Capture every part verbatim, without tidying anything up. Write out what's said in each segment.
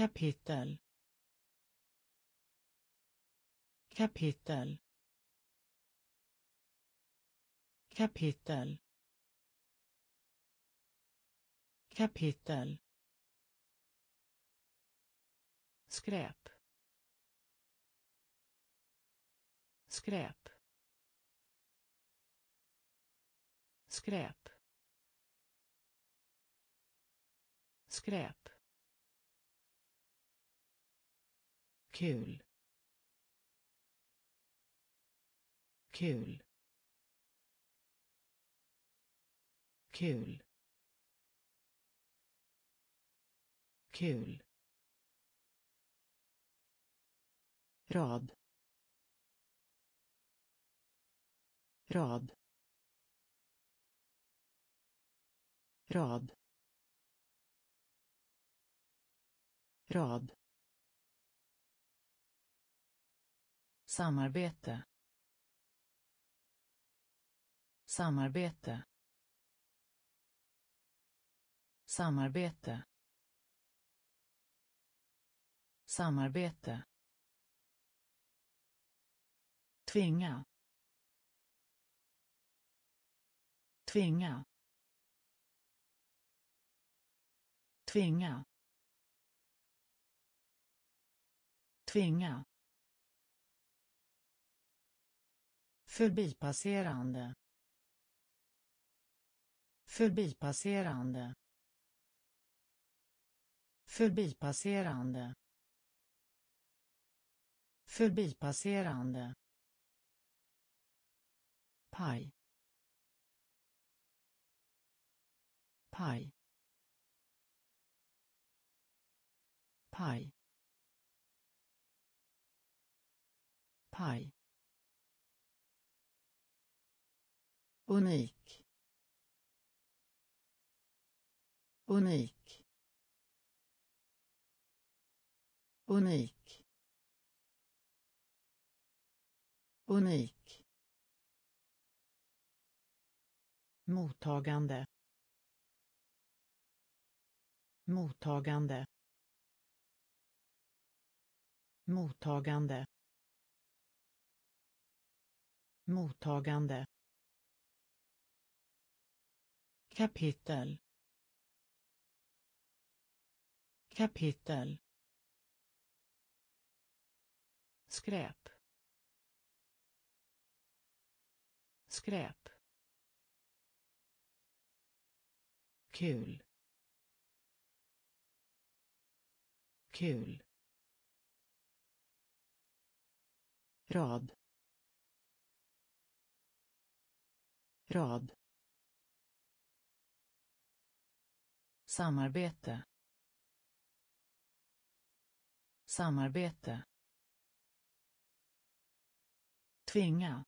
kapitel kapitel kapitel kapitel skräp skräp skräp skräp kul kul kul kul rad rad rad rad samarbete samarbete samarbete samarbete tvinga tvinga tvinga tvinga förbipasserande förbipasserande förbipasserande förbipasserande paj paj paj paj unik unik unik unik mottagande mottagande mottagande mottagande kapitel kapitel skräp skräp kul kul rad rad samarbete samarbete tvinga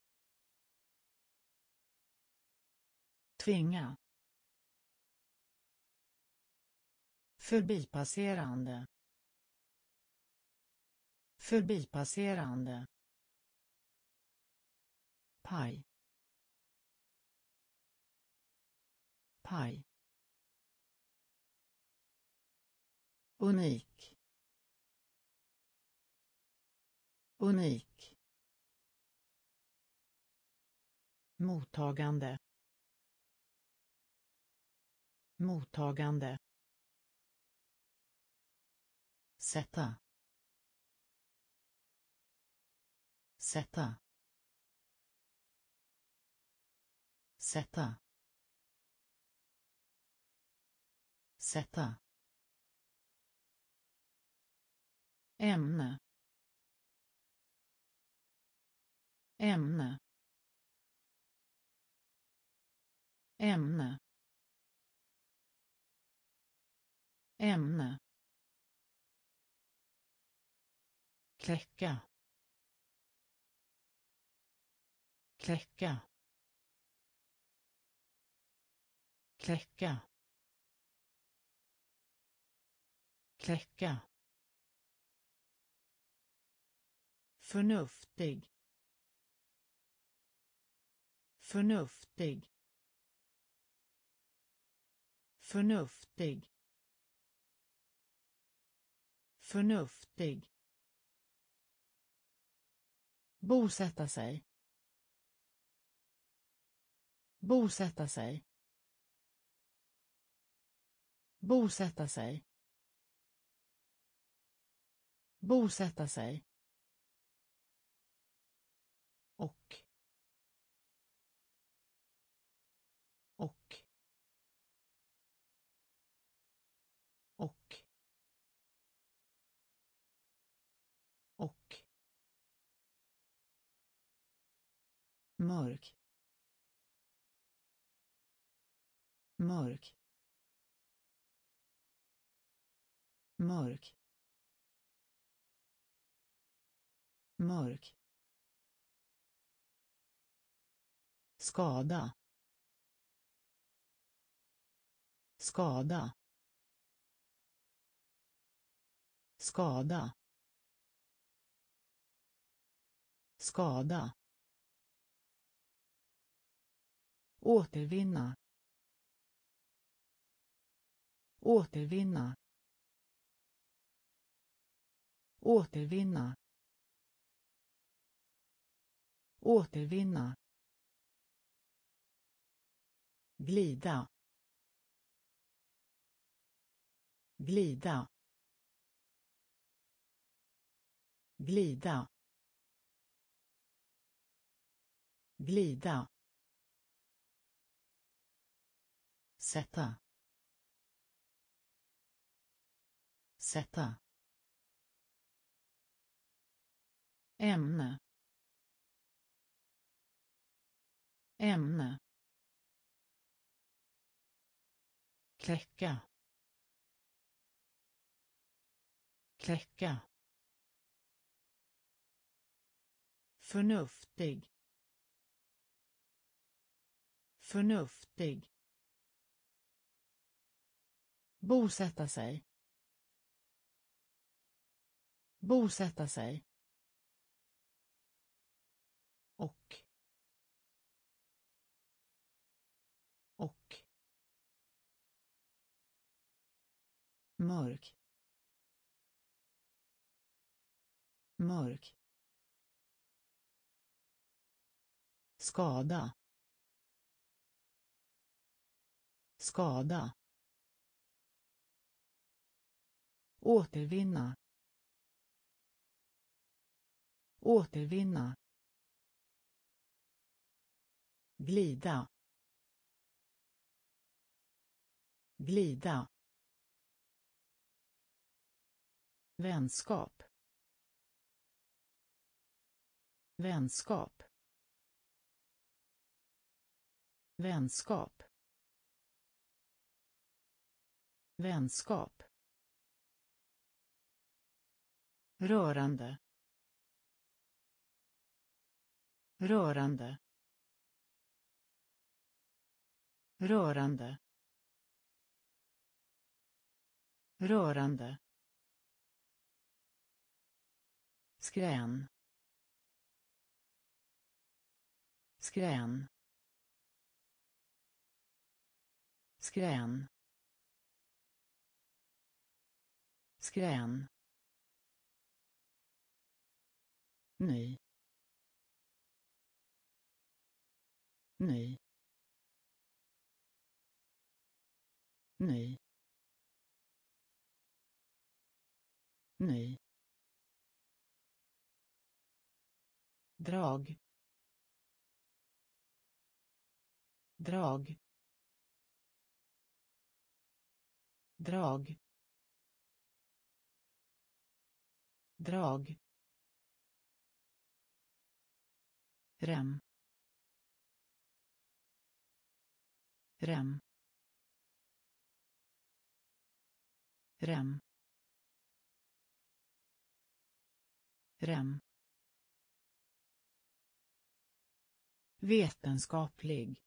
tvinga förbipasserande förbipasserande paj paj unik unik mottagande mottagande sätta sätta sätta sätta ämne ämne ämne ämne kläcka kläcka kläcka kläcka förnuftig förnuftig förnuftig Förnuftig. Bosätta sig. Bosätta sig. Bosätta sig. Bosätta sig. Och. Och. Och. Och. Mörk. Mörk. Mörk. Mörk. Skada. Skada. Skada. Skada. Återvinna. Återvinna. Återvinna. Återvinna. Glida. Glida. Glida. Glida. Sätta. Sätta. Ämne. Ämne. Kläcka. Kläcka. Förnuftig. Förnuftig. Bosätta sig. Bosätta sig. Och. Och. Mörk. Mörk. Skada. Skada. Återvinna. Återvinna. Glida. Glida. Vänskap. Vänskap. Vänskap. Vänskap. Rörande. Rörande. Rörande. Rörande. Skrän. Skrän. Skrän. Skrän. Ny. Ny. Ny. Ny. Drag. Drag. Drag. Drag. Rem. Rem. Rem. Rem. Vetenskaplig.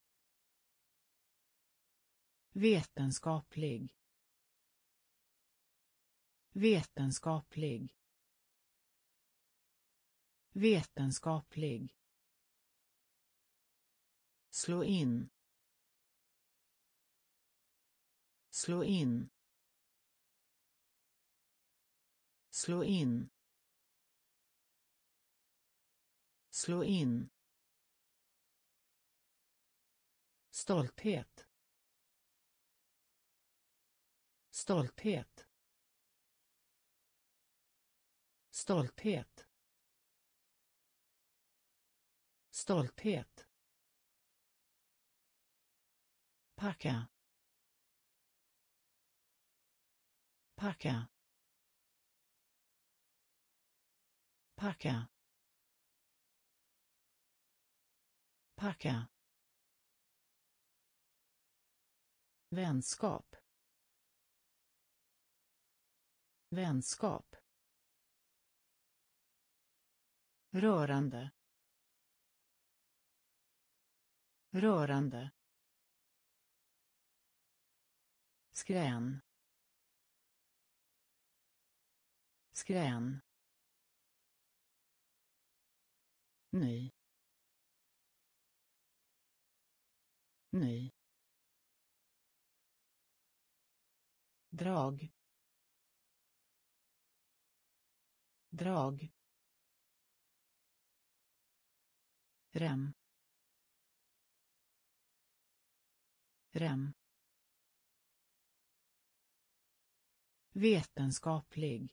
Vetenskaplig. Vetenskaplig. Vetenskaplig. Slå in. Slå in. slå in, slå in, stolthet, stolthet, stolthet, stolthet, packa, packa, packa, packa, vänskap, vänskap, rörande, rörande, skrän, skrän, ny, ny, drag, drag, rem, rem, vetenskaplig,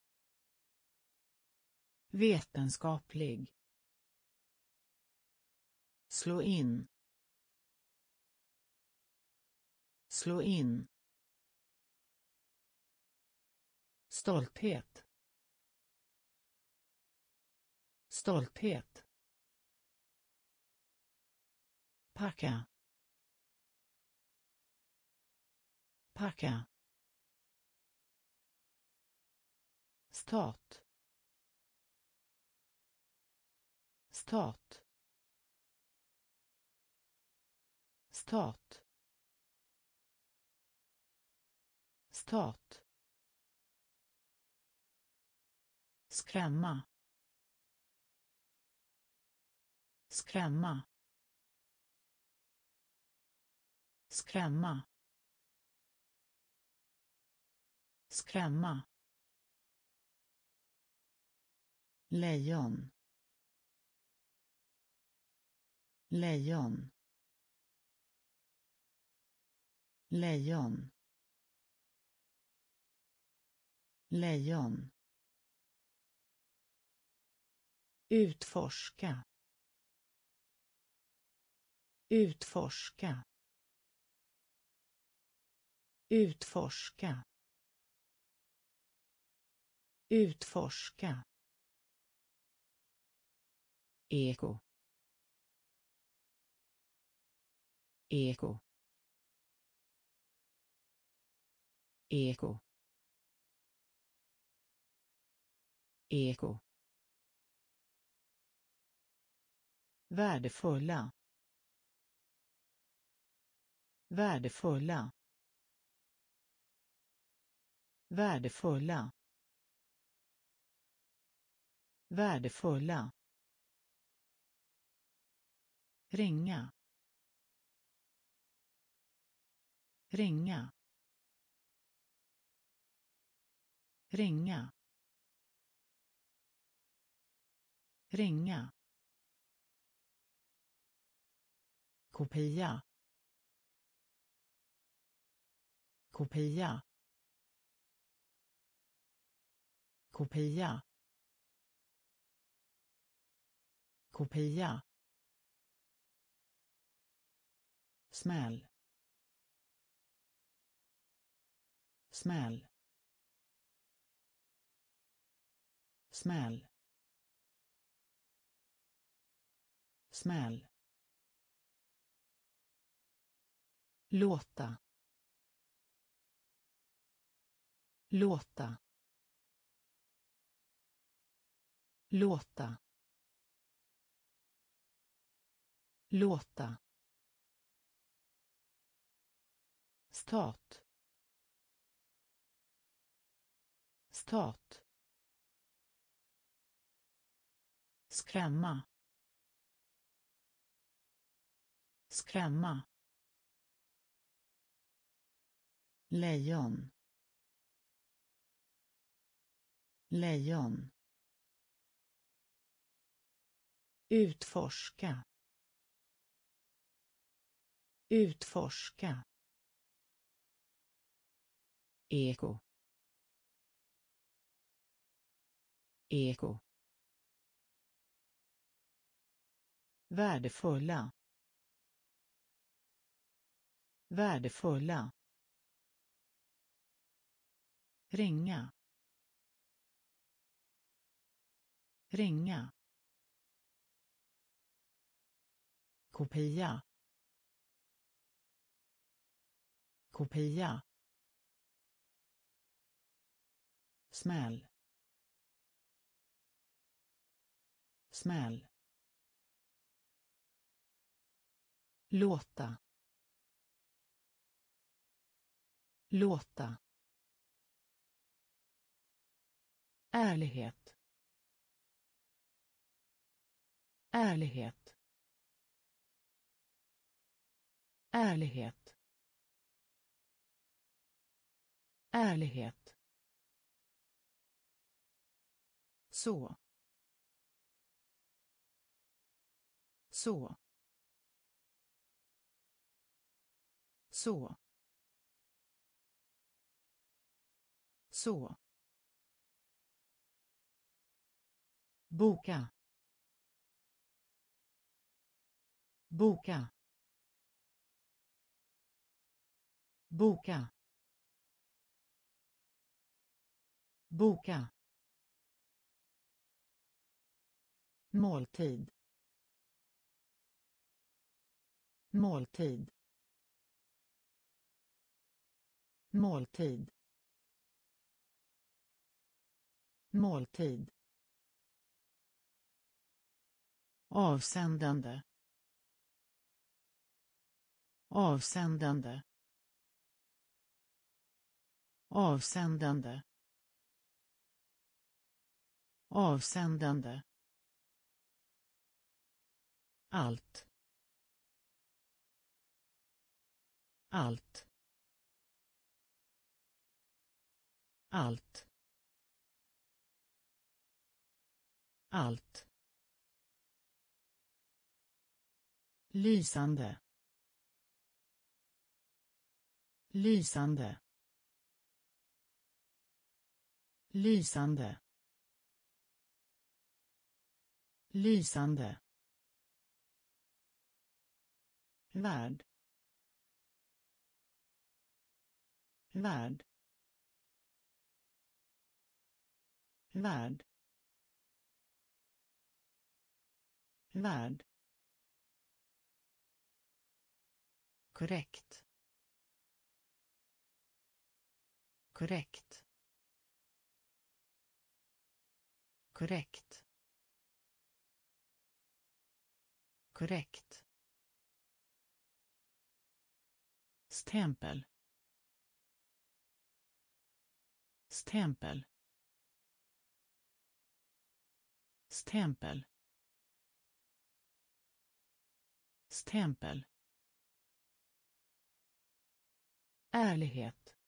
vetenskaplig, slå in, slå in, stolthet, stolthet, packa, packa, stat, stat, stat, stat, skrämma, skrämma, skrämma, skrämma, lejon, lejon, lejon, lejon, utforska, utforska, utforska, utforska, eko, eko, eko, eko, värdefulla, värdefulla, värdefulla, värdefulla, ringa, ringa, ringa, ringa, kopia, kopia, kopia, kopia, smäll, smäll, smäll, smäll, låta, låta, låta, låta, stat, stat, skrämma, skrämma, lejon, lejon, utforska, utforska, eko, eko, värdefulla, värdefulla, ringa, ringa, kopia, kopia, smäll, smäll, låta, låta, ärlighet, ärlighet, ärlighet, ärlighet, så, så, så, så, boka, boka, boka, boka, måltid, måltid, måltid, måltid, avsändande, avsändande, avsändande, avsändande, allt, allt, allt, allt, lysande, lysande, lysande, lysande, värld, värld, värld, värld, korrekt, korrekt, korrekt, korrekt, stämpel, stämpel, stämpel, stämpel, ärlighet,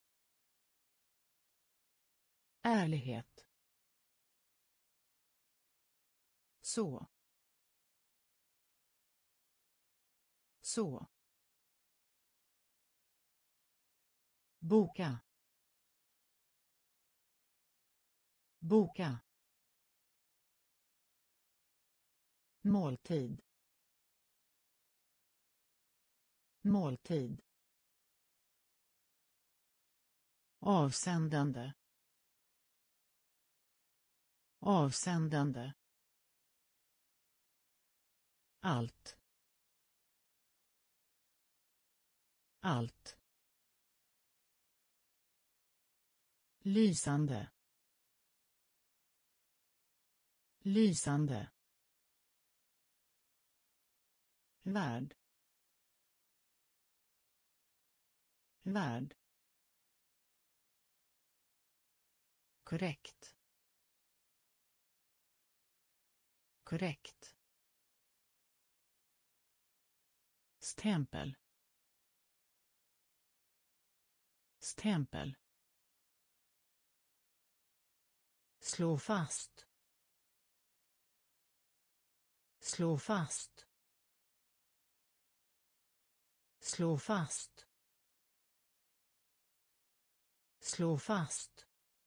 ärlighet, så, så, boka, boka, måltid, måltid, avsändande, avsändande, allt, allt, lysande, lysande, värld, värld, korrekt, korrekt, stämpel, stämpel, Slå fast. Slå fast. Slå fast. Slå fast.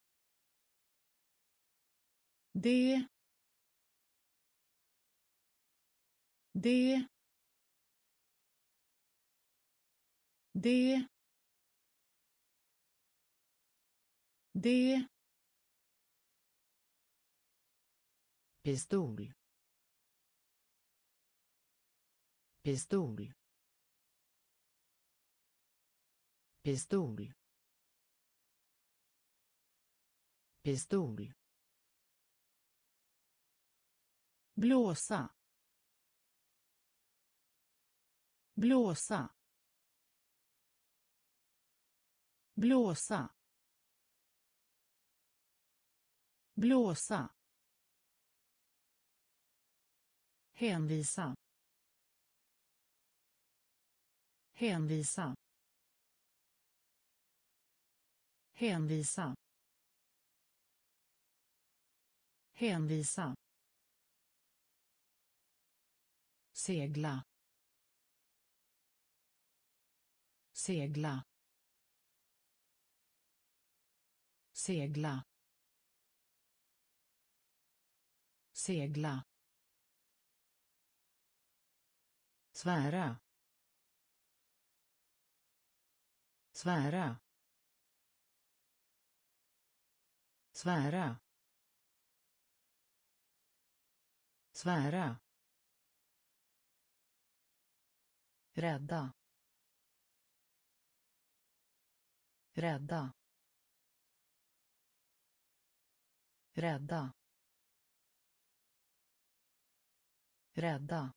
Det. Det. Det. Det. Pistol. Pistol. Pistol. Pistol. Blåsa. Blåsa. Blåsa. Blåsa. Hänvisa. Hänvisa. Hänvisa. Hänvisa. Segla. Segla. Segla. Segla. Svära. Svära. Svära. Svära. Rädda. Rädda. Rädda. Rädda.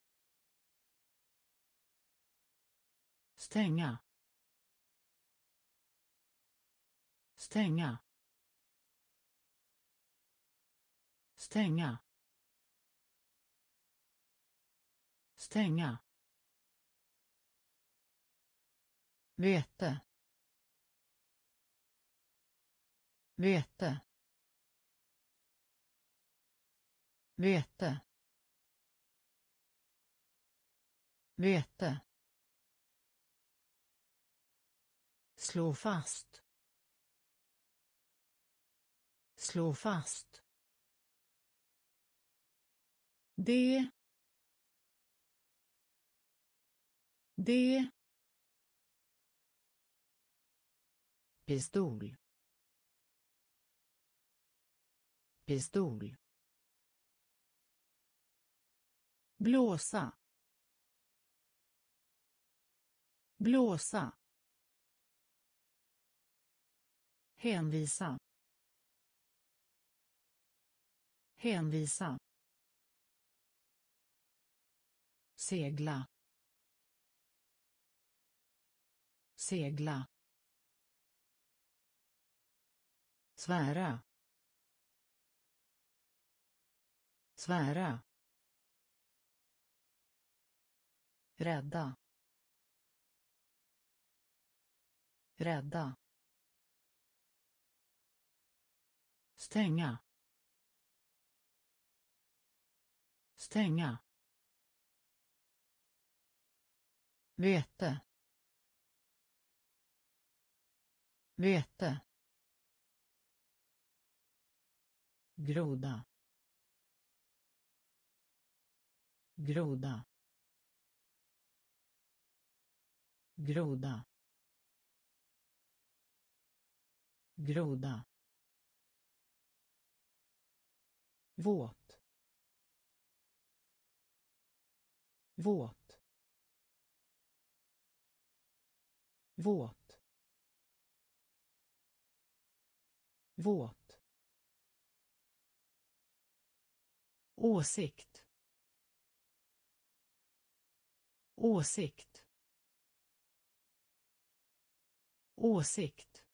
Stänga. Stänga. Stänga. Stänga. Vete. Vete. Vete. Vete. Slå fast. Slå fast. Det. Det. Pistol. Pistol. Blåsa. Blåsa. Hänvisa. Hänvisa. Segla. Segla. Svära. Svära. Rädda. Rädda. Stänga. Stänga. Vete. Vete. Groda. Groda. Groda. Groda. Våt. Våt. Våt. Våt. Åsikt. Åsikt. Åsikt.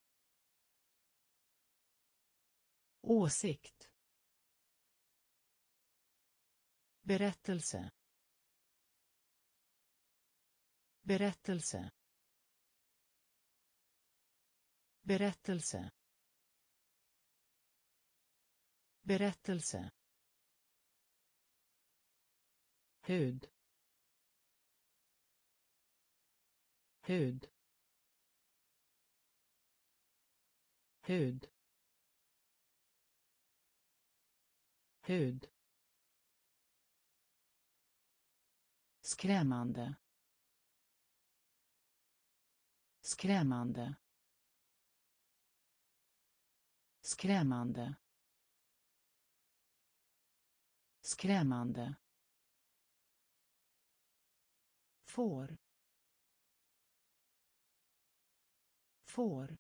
Åsikt. Berättelse. Berättelse. Berättelse. berättelse, hud, hud, hud, hud, skrämmande, skrämmande, skrämmande, skrämmande, får, får,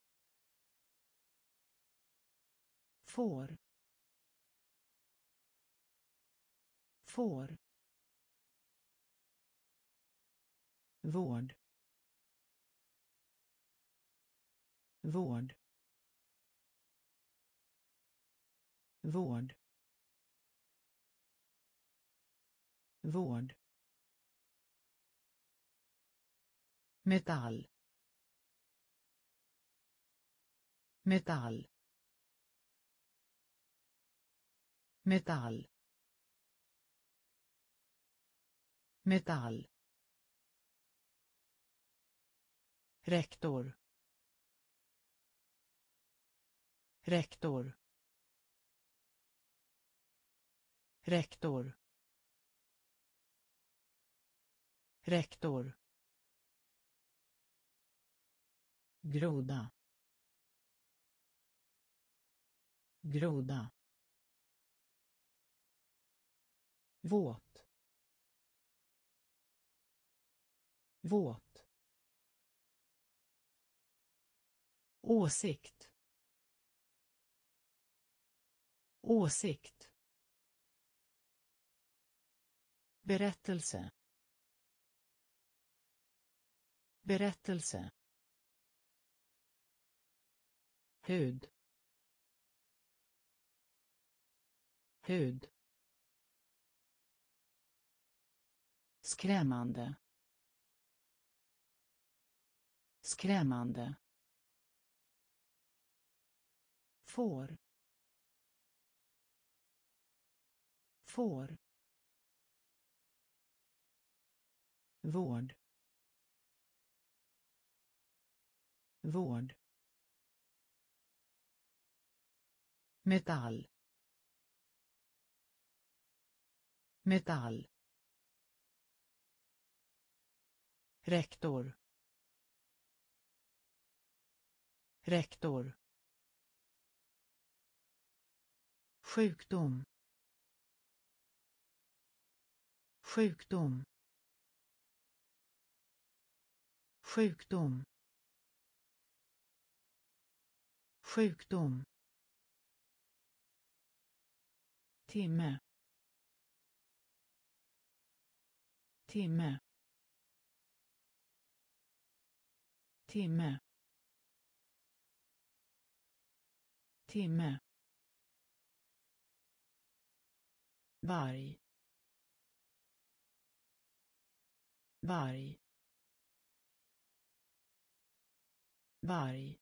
får, får, vård, vård, vård, vård, metall, metall, metall, metall, rektor, rektor, rektor, rektor, groda, groda, våt, våt, åsikt, åsikt, berättelse, berättelse, hud, hud, skrämmande, skrämmande, får, får, vård, vård, metall, metall, rektor, rektor, sjukdom, sjukdom, sjukdom, sjukdom, timme, timme, timme, timme, varg, varg, varg,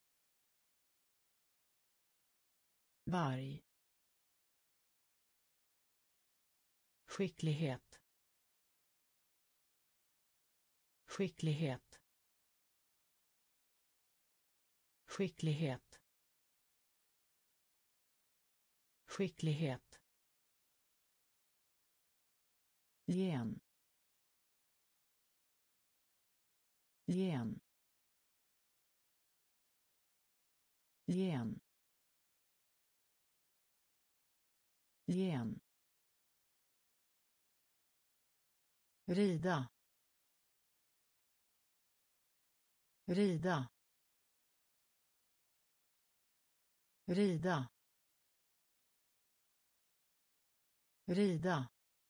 varg, skicklighet, skicklighet, skicklighet, skicklighet, gen, gen, gen, gen, rida, rida, rida, rida,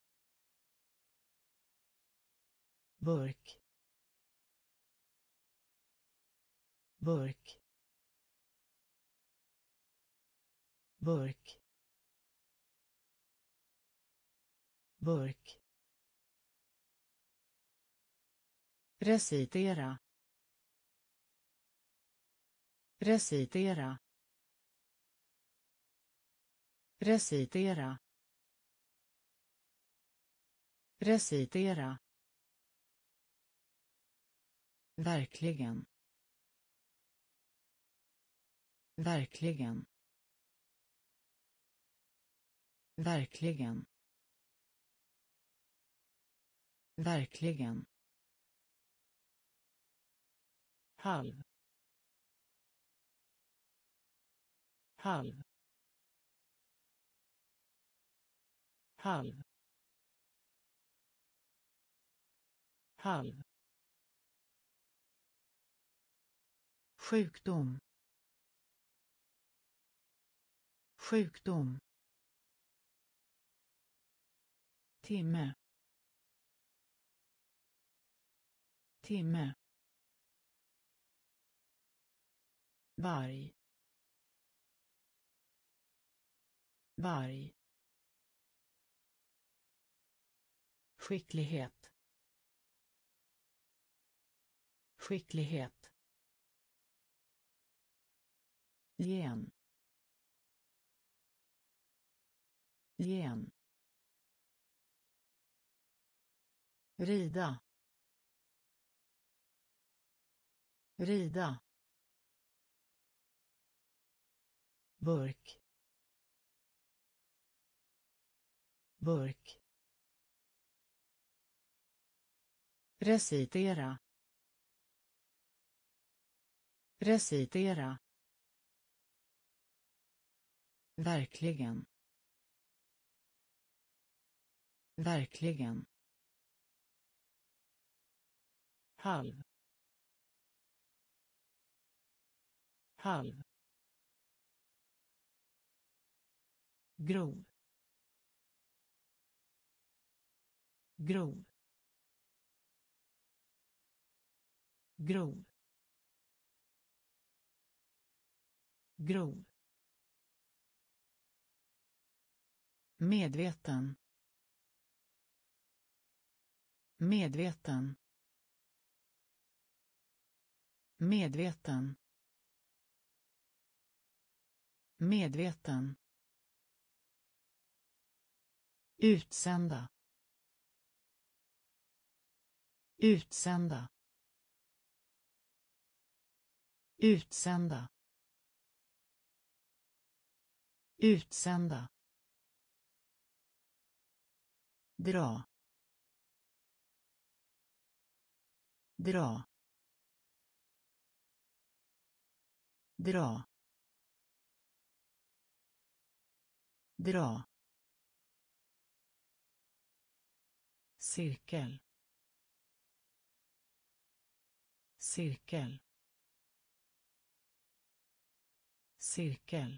burk, burk, burk, burk, recitera, recitera, recitera, recitera, verkligen, verkligen, verkligen, verkligen, halv, halv, halv, halv, sjukdom, sjukdom, timme, timme, varg, varg, skicklighet, skicklighet, gen, gen, rida, rida, burk, burk, recitera, recitera, verkligen, verkligen, halv, halv, grov, grov, grov, grov, medveten, medveten, medveten, medveten, utsända, utsända, utsända, utsända, dra, dra, dra, dra, cirkel, cirkel, cirkel,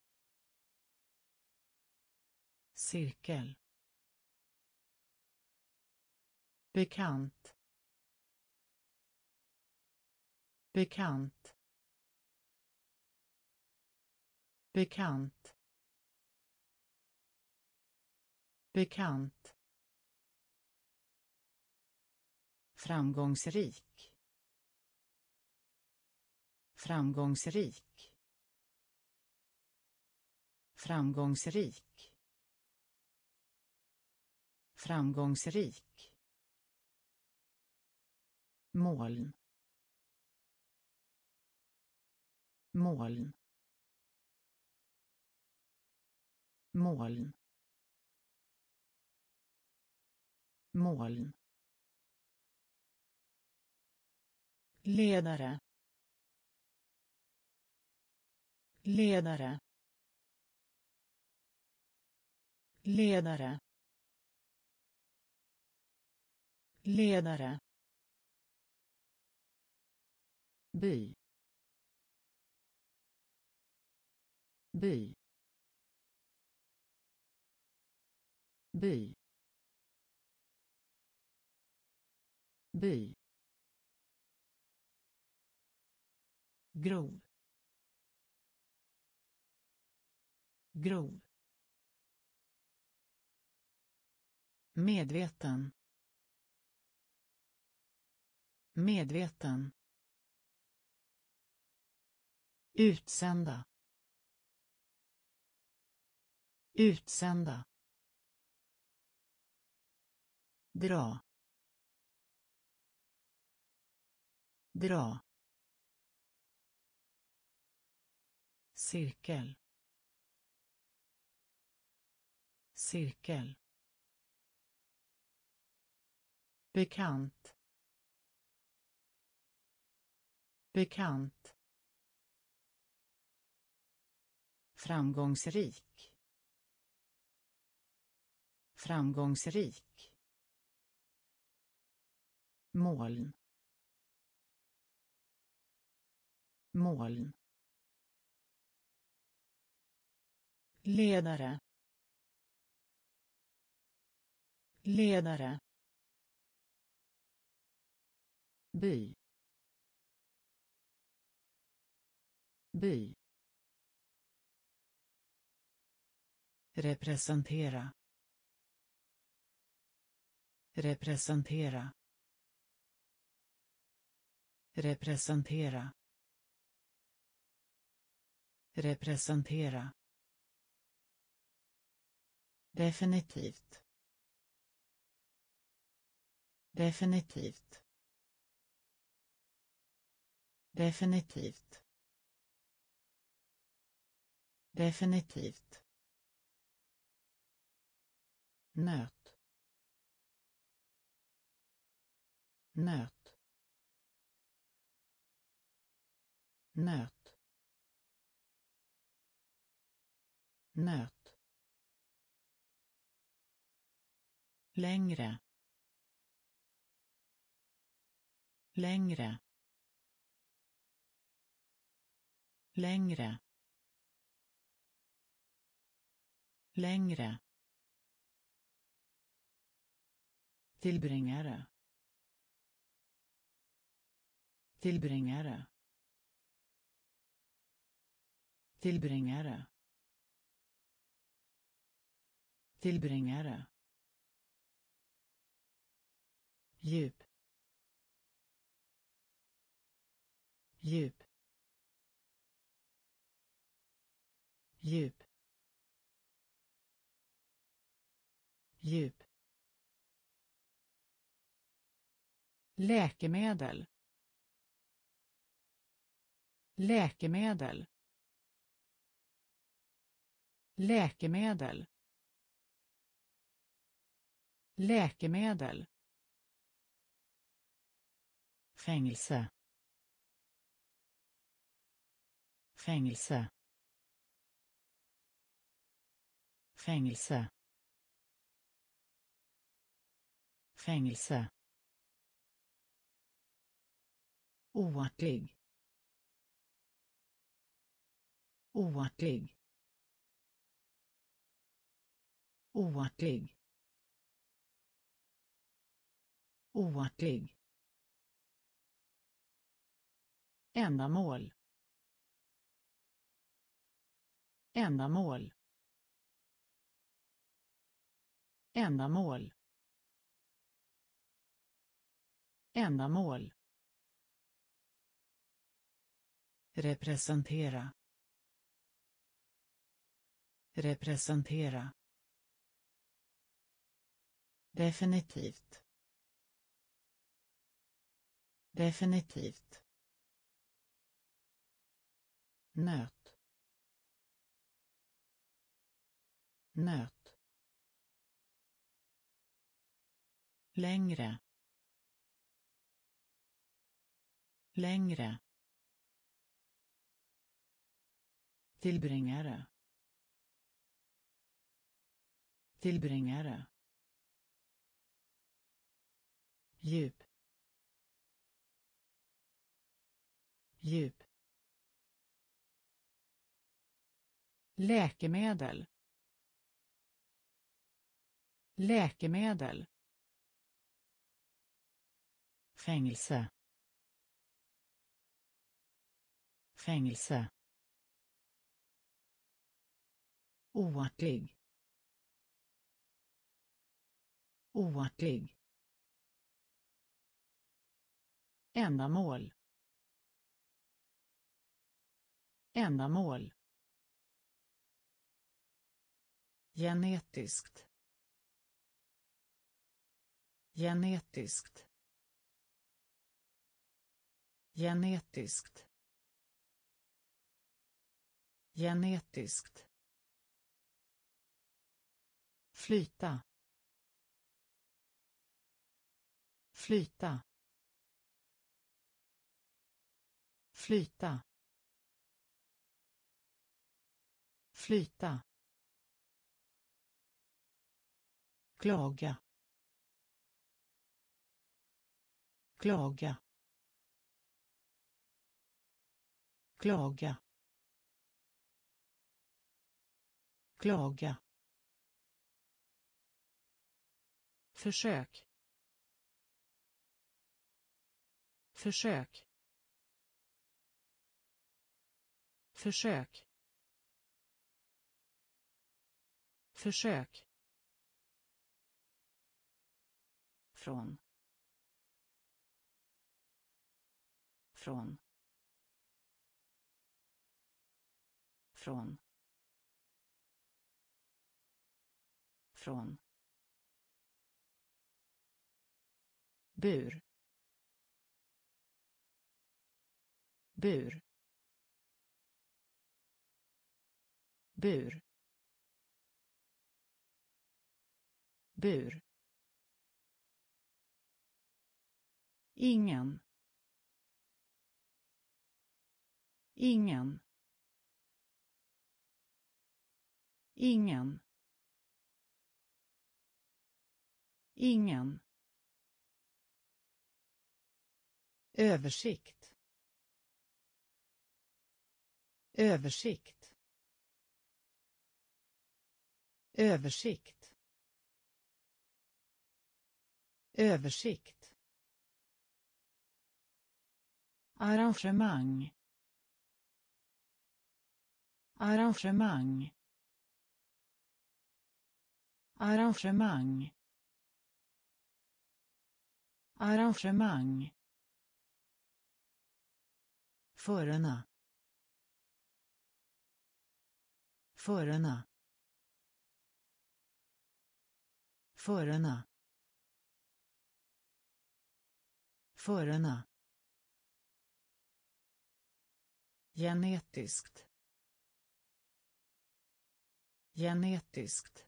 cirkel, bekant, bekant, bekant, bekant, framgångsrik, framgångsrik, framgångsrik, framgångsrik, moln, moln, moln, moln, ledare, ledare, ledare, ledare, by, by, by, by, grov, grov, medveten, medveten, utsända, Utsända. Dra. Dra. Cirkel. Cirkel. Bekant. Bekant. Framgångsrik. Framgångsrik. Moln. Moln. Ledare. Ledare. By. By. Representera. Representera. Representera. Representera. Definitivt. Definitivt. Definitivt. Definitivt. Nöt. Nöt. Nöt. Nöt. Längre. Längre. Längre. Längre. Tillbringare. Tillbringare. Tillbringare. Tillbringare. Djup. Djup. Djup. Djup. Läkemedel. Läkemedel. Läkemedel. Läkemedel. Fängelse. Fängelse. Fängelse. Fängelse. Oartlig. Oartlig. Oartlig. Oartlig. Ändamål. Ändamål. Ändamål. Ändamål. Representera. Representera. Definitivt. Definitivt. Nöt. Nöt. Längre. Längre. Tillbringare. Tillbringare. Djup. Djup. Läkemedel. Läkemedel. Fängelse. Fängelse. Oartlig. Oartlig. Ändamål. Ändamål. genetiskt genetiskt genetiskt genetiskt flyta flyta flyta flyta klaga klaga klaga klaga försök försök försök försök från från från från bur bur bur bur ingen ingen ingen ingen översikt översikt översikt översikt arrangemang arrangemang arrangemang arrangemang förarna förarna förarna förarna genetiskt genetiskt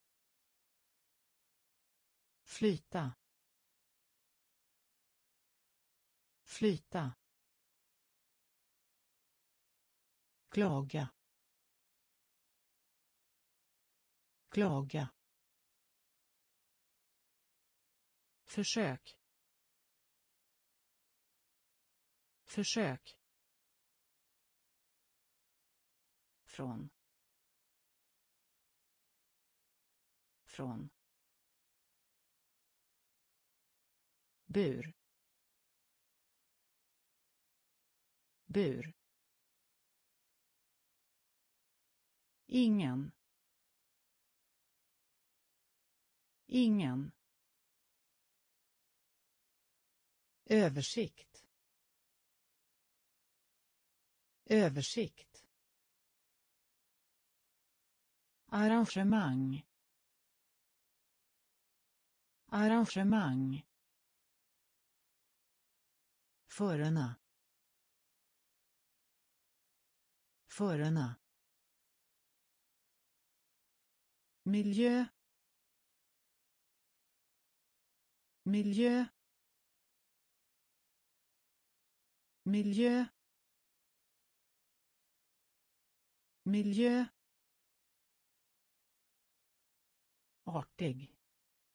flyta flyta klaga klaga försök försök från från bur bur ingen ingen översikt översikt arrangemang arrangemang förarna förarna miljö miljö miljö miljö artig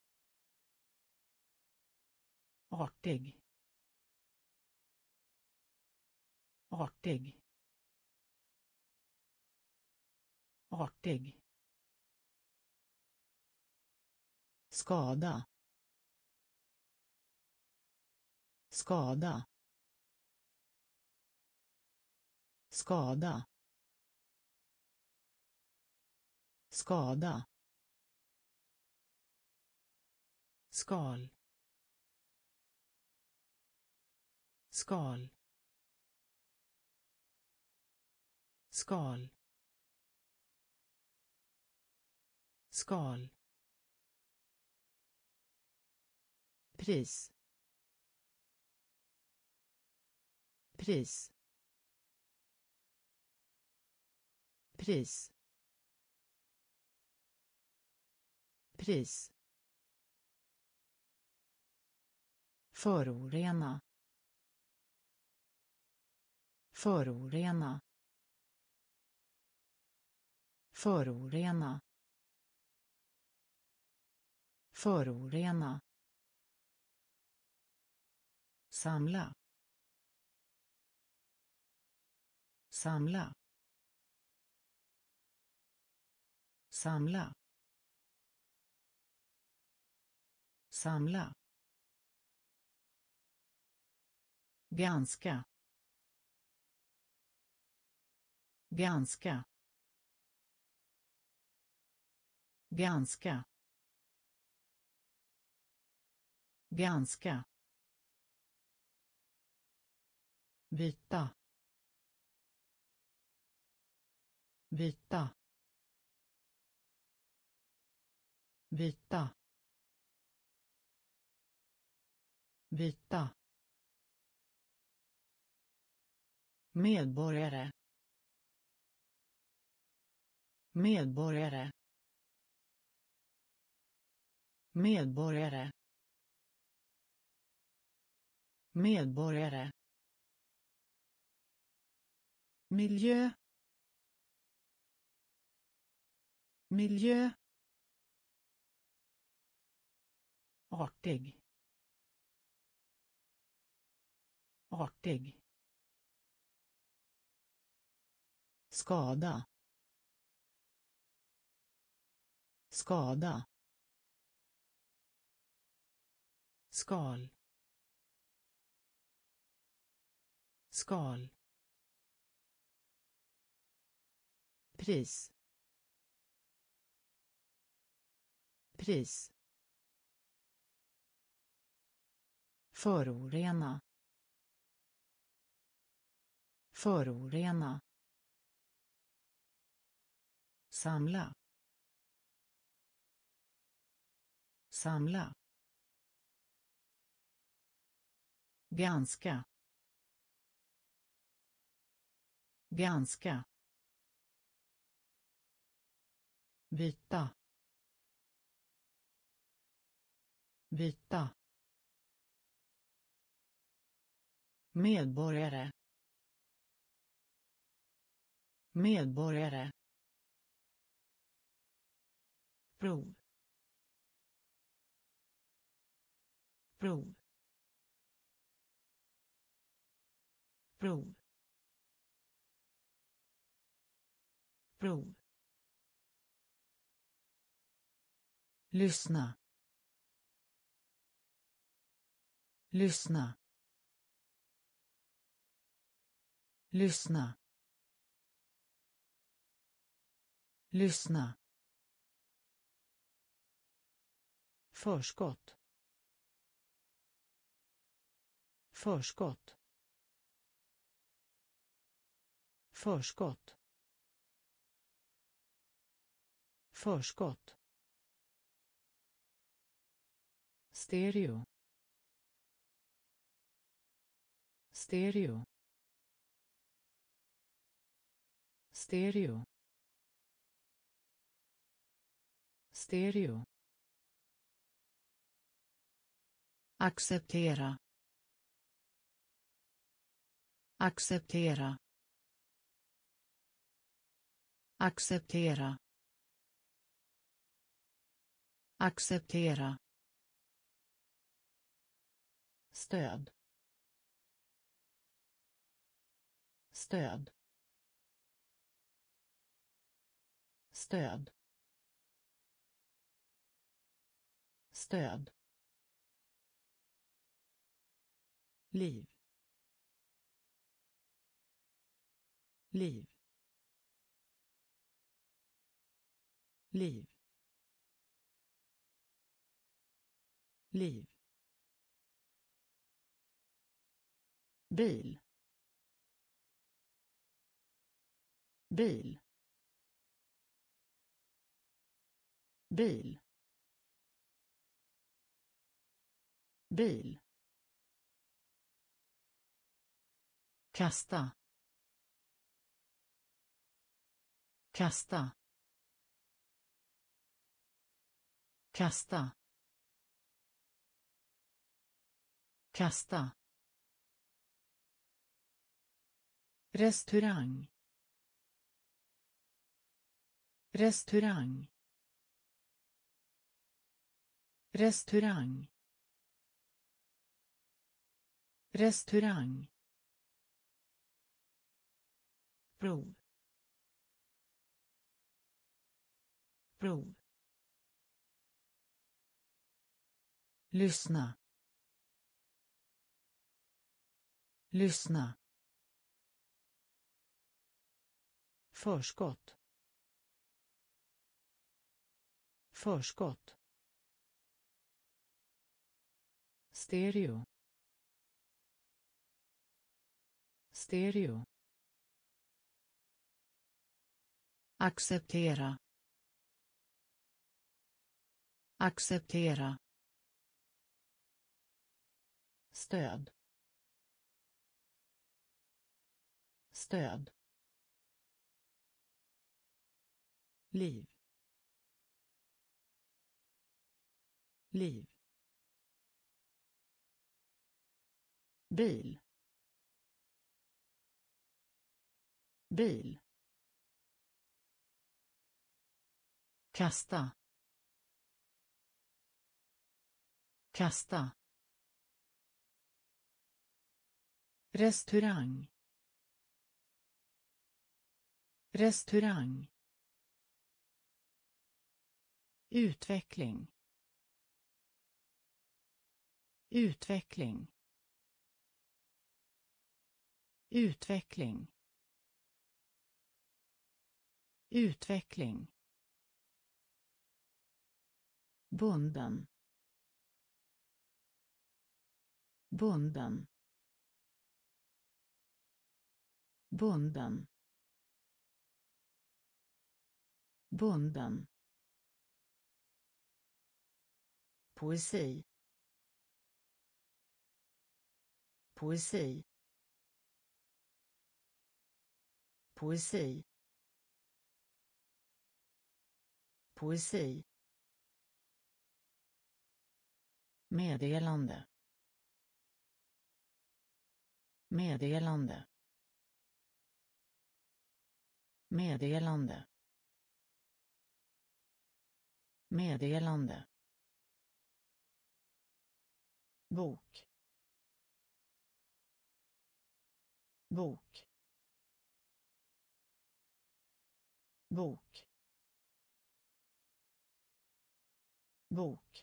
artig artig artig skada skada skada skada skal skal skal skal, pris, pris, pris, pris, förorena, förorena, förorena, förorena, samla, samla, samla, samla, ganska, ganska, ganska, ganska, byta, byta, byta, byta, medborgare, medborgare, medborgare, medborgare, miljö, miljö, artig, artig, skada, skada, skal, skal, pris, pris, förorena, förorena, samla, samla, ganska, ganska, byta, byta, medborgare, medborgare, prov, prov, prov, prov, lyssna, lyssna, lyssna, lyssna, förskott, förskott, förskott, förskott, stereo, stereo, stereo, stereo, acceptera, acceptera, acceptera, acceptera, stöd, stöd, stöd, stöd, liv, liv, liv, liv, bil, bil, bil, bil, kasta, kasta, kasta, kasta, restaurang, restaurang, restaurang, restaurang, prov, prov, lyssna, lyssna, förskott, förskott, stereo, stereo, acceptera, acceptera, stöd, stöd, liv, liv, bil, bil, kasta, kasta, restaurang, restaurang, utveckling, utveckling, utveckling, utveckling, bunden, bunden, bunden, bunden, poesi, poesi, poesi, poesi, meddelande, meddelande, meddelande, meddelande, bok, bok, bok, bok,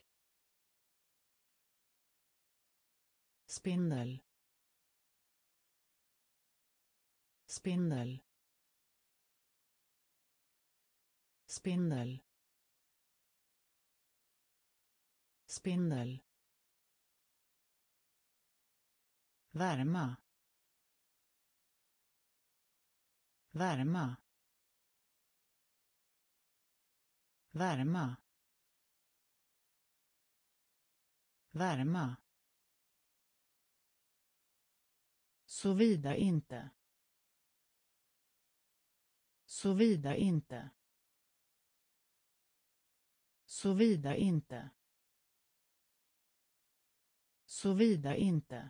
spindel, spindel, spindel, spindel, värma, värma, värma, värma, såvida inte, såvida inte, såvida inte, såvida inte,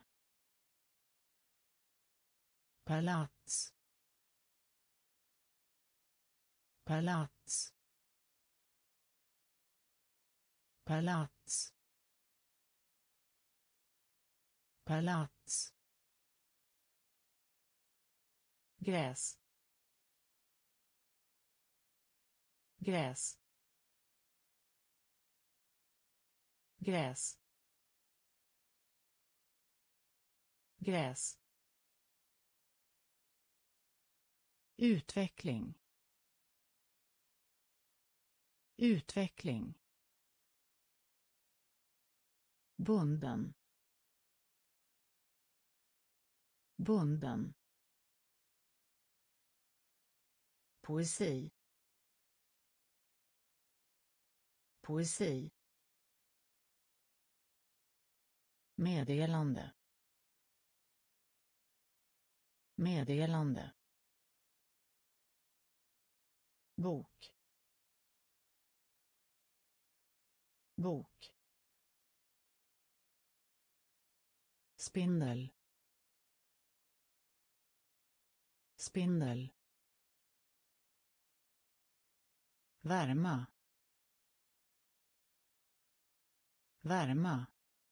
palats, palats, palats, palats, gräs, gräs, gräs, gräs, utveckling, utveckling, bunden, bunden, poesi, Poesi. Meddelande. Meddelande. Bok. Bok. Spindel. Spindel. Värma. Värma.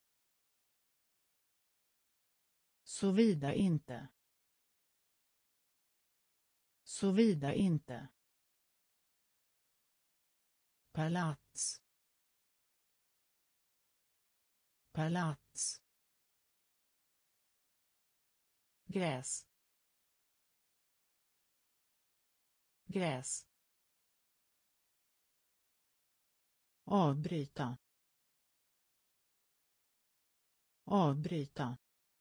Såvida inte. Såvida inte. Palats. Palats. Gräs. Gräs. Avbryta. Avbryta.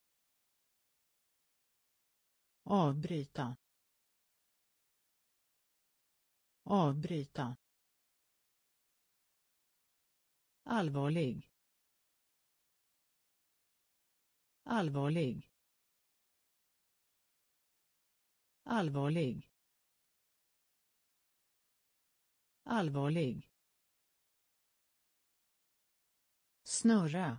Avbryta. Avbryta. Allvarlig. Allvarlig. Allvarlig. Allvarlig. Snurra.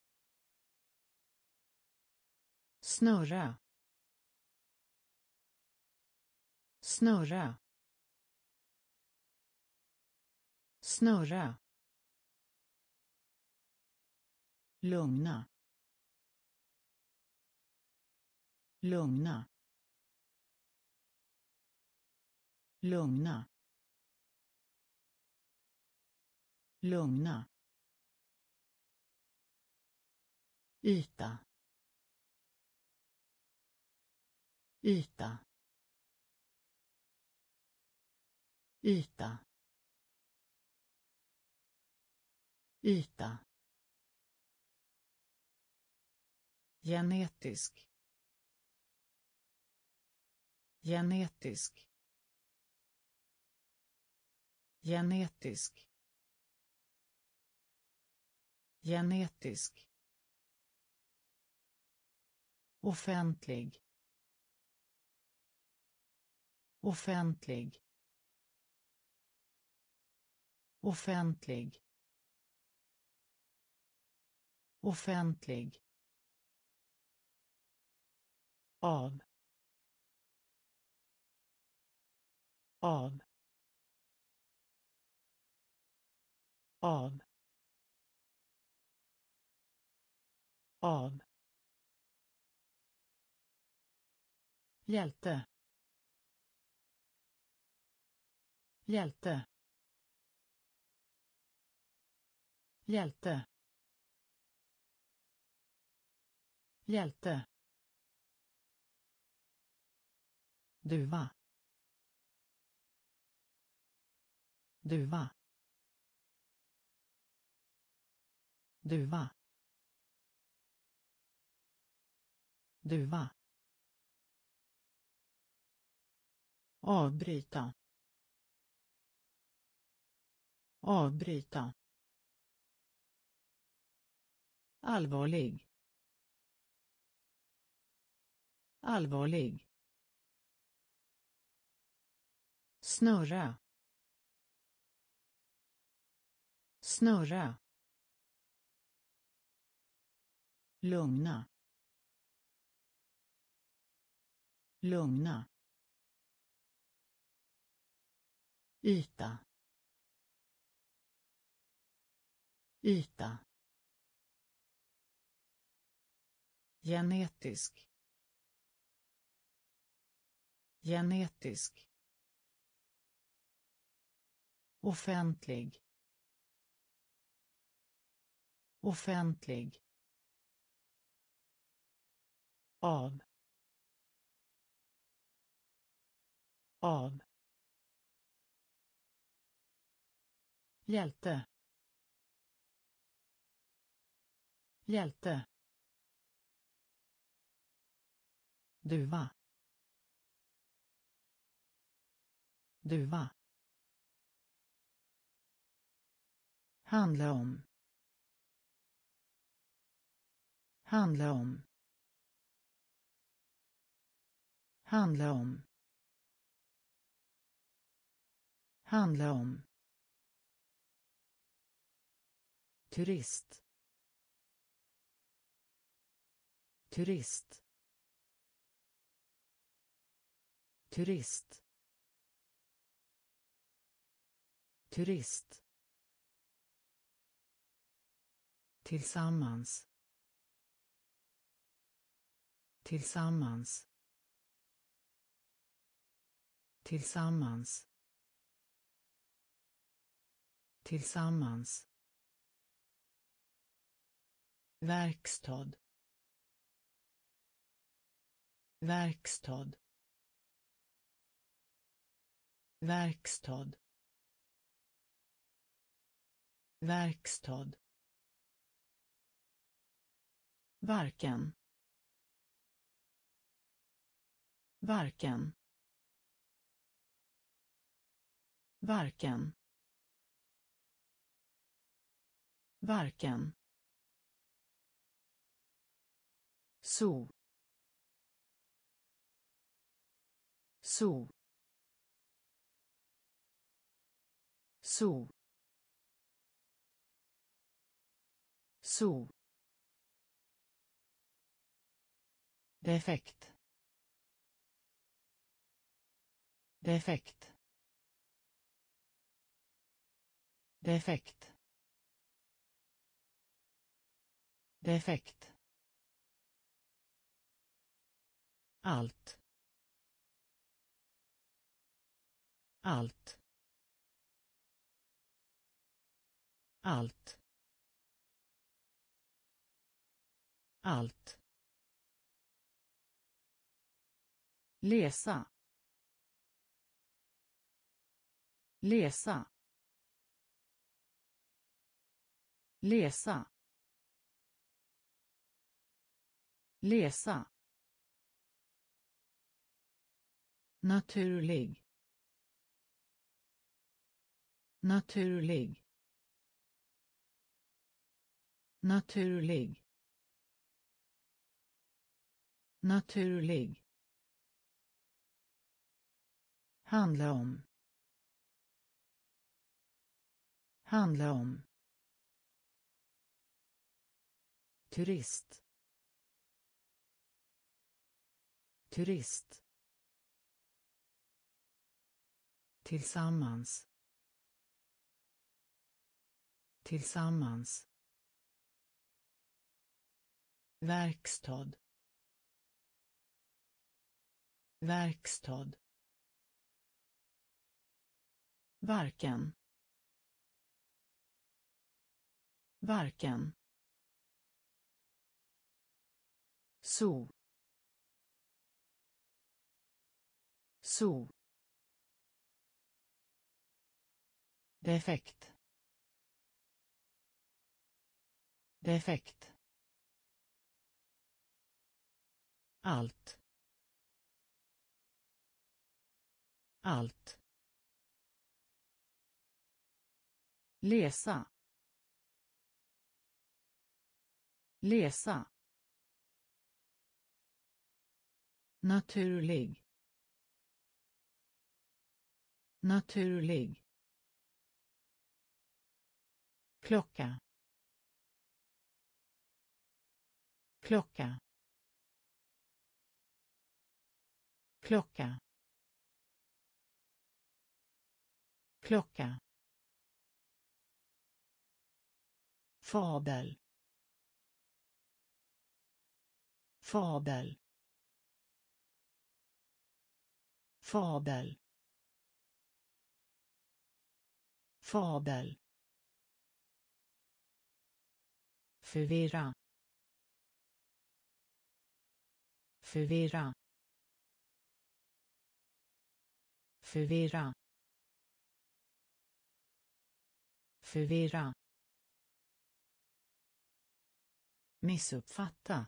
Snurra. Snurra. Snurra. Lugna. Lugna. Lugna. Lugna. Yta. Yta. Yta. Yta. Genetisk. Genetisk. Genetisk. Genetisk. Offentlig. Offentlig. Offentlig. Offentlig. Av. Av. Av. Av. Hjälte. Hjälte. Hjälte. Hjälte. Duva. Duva. Duva. Duva. Avbryta. Avbryta. Allvarlig. Allvarlig. Snurra. Snurra. Lugna. Lugna. Yta. Yta. Genetisk. Genetisk. Offentlig. Offentlig. Av. Av. Hjälte. Hjälte. Duva. Duva. Handla om. Handla om. Handla om. Handla om. Turist. Turist. Turist. Turist. Tillsammans. Tillsammans. Tillsammans. Tillsammans. Verkstad. Verkstad. Verkstad. Verkstad. Varken. Varken. Varken. Varken. Så. Så. Så. Så. Defekt. Defekt. Defekt. Defekt. Allt. Allt. Allt. Allt. Läsa. Läsa. Läsa. Läsa. Naturlig. Naturlig. Naturlig. Naturlig. Handla om. Handla om. Turist. Turist. Tillsammans. Tillsammans. Verkstad. Verkstad. Varken. Varken. Så. Så. Defekt. Defekt. Allt. Allt. Läsa. Läsa. Naturlig. Naturlig. Klocka. Klocka. Klocka. Klocka. Fabel. Fabel. Fabel. Fabel. Förvirra. Förvirra. Förvirra. Förvirra. Missuppfatta.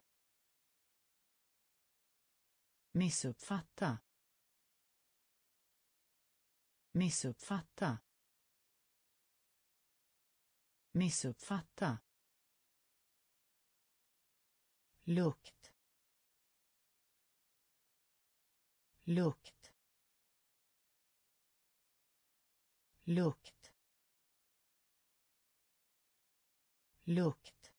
Missuppfatta. Missuppfatta. Missuppfatta. Lukt. Lukt. Lukt. Lukt.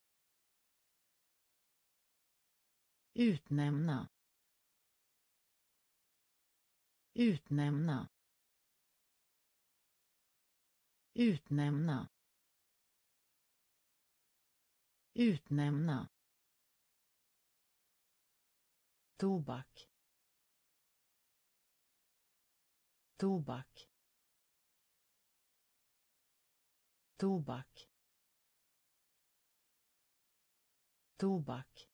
Utnämna. Utnämna. Utnämna. Utnämna. Tobak. Tobak. Tobak. Tobak.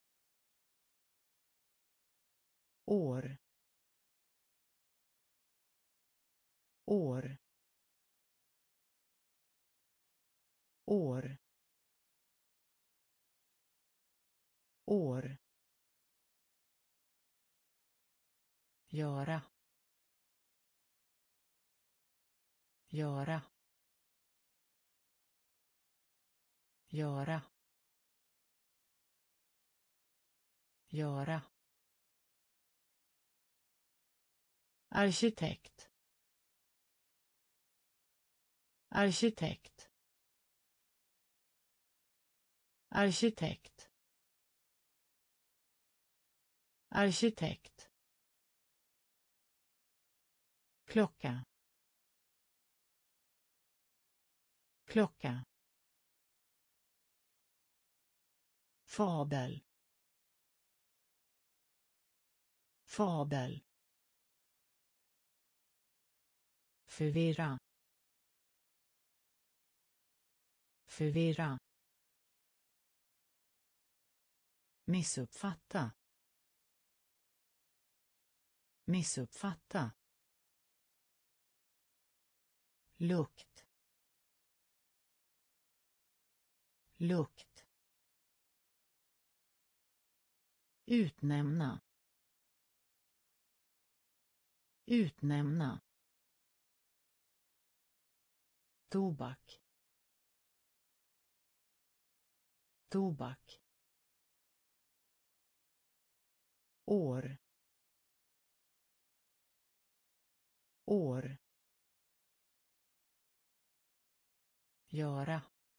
År. År. År. År. Göra. Göra. Göra. Göra. Arkitekt. Arkitekt. Arkitekt. Arkitekt. Klocka. Klocka. Fabel. Fabel. Förvirra. Förvirra. Missuppfatta. Missuppfatta. Lukt. Lukt. Utnämna. Utnämna. Tobak. Tobak. År. År. Göra.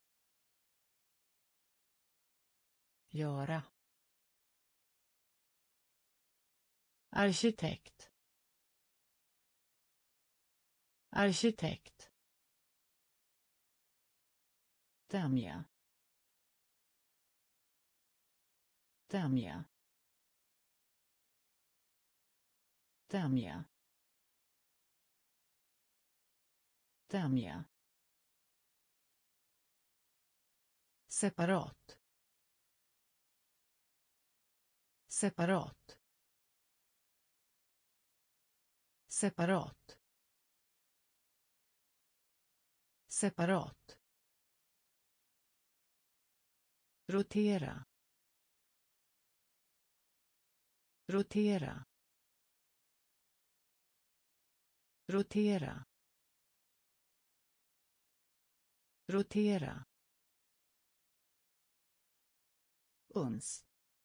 Göra. Arkitekt. Arkitekt. Tämja. Tämja. Tämja. Tämja. Separat. Separat. Separat. Separat. Rotera. Rotera. Rotera. Rotera. Uns.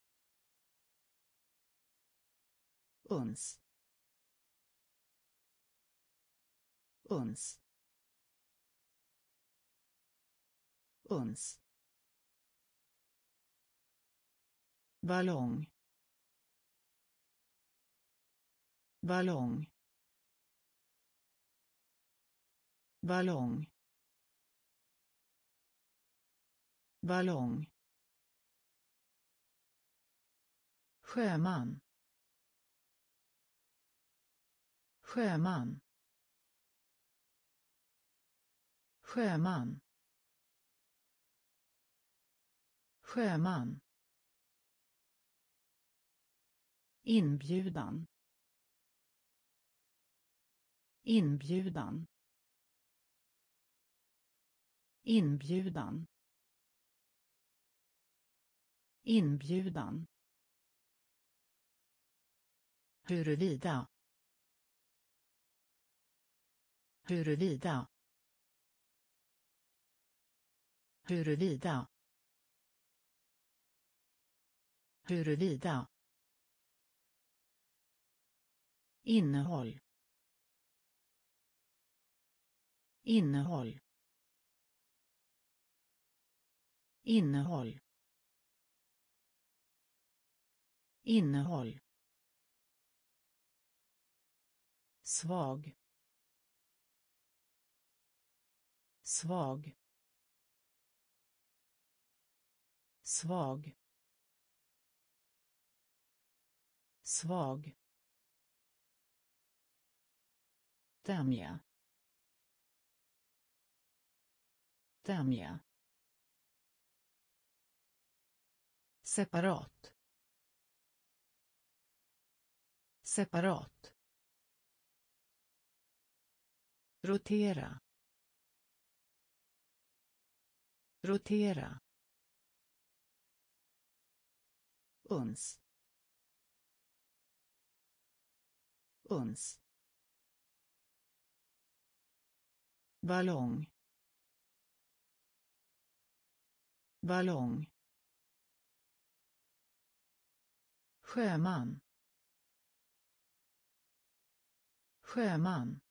Uns. Uns. Uns. Ballong. Ballong. Ballong. Ballong. Sjöman. Sjöman. Sjöman. Sjöman. Inbjudan. Inbjudan. Inbjudan. Inbjudan. Huruvida. Huruvida. huruvida huruvida innehåll innehåll innehåll innehåll svag svag svag svag tämja tämja separat separat rotera rotera uns uns ballong ballong sjöman sjöman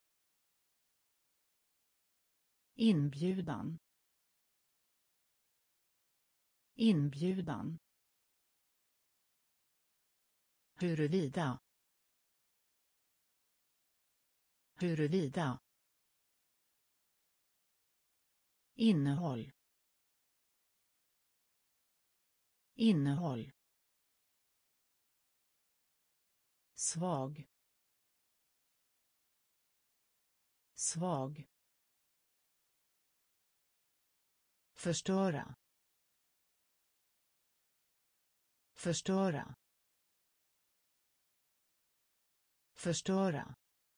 inbjudan inbjudan huruvida huruvida innehåll innehåll svag svag förstöra förstöra förstöra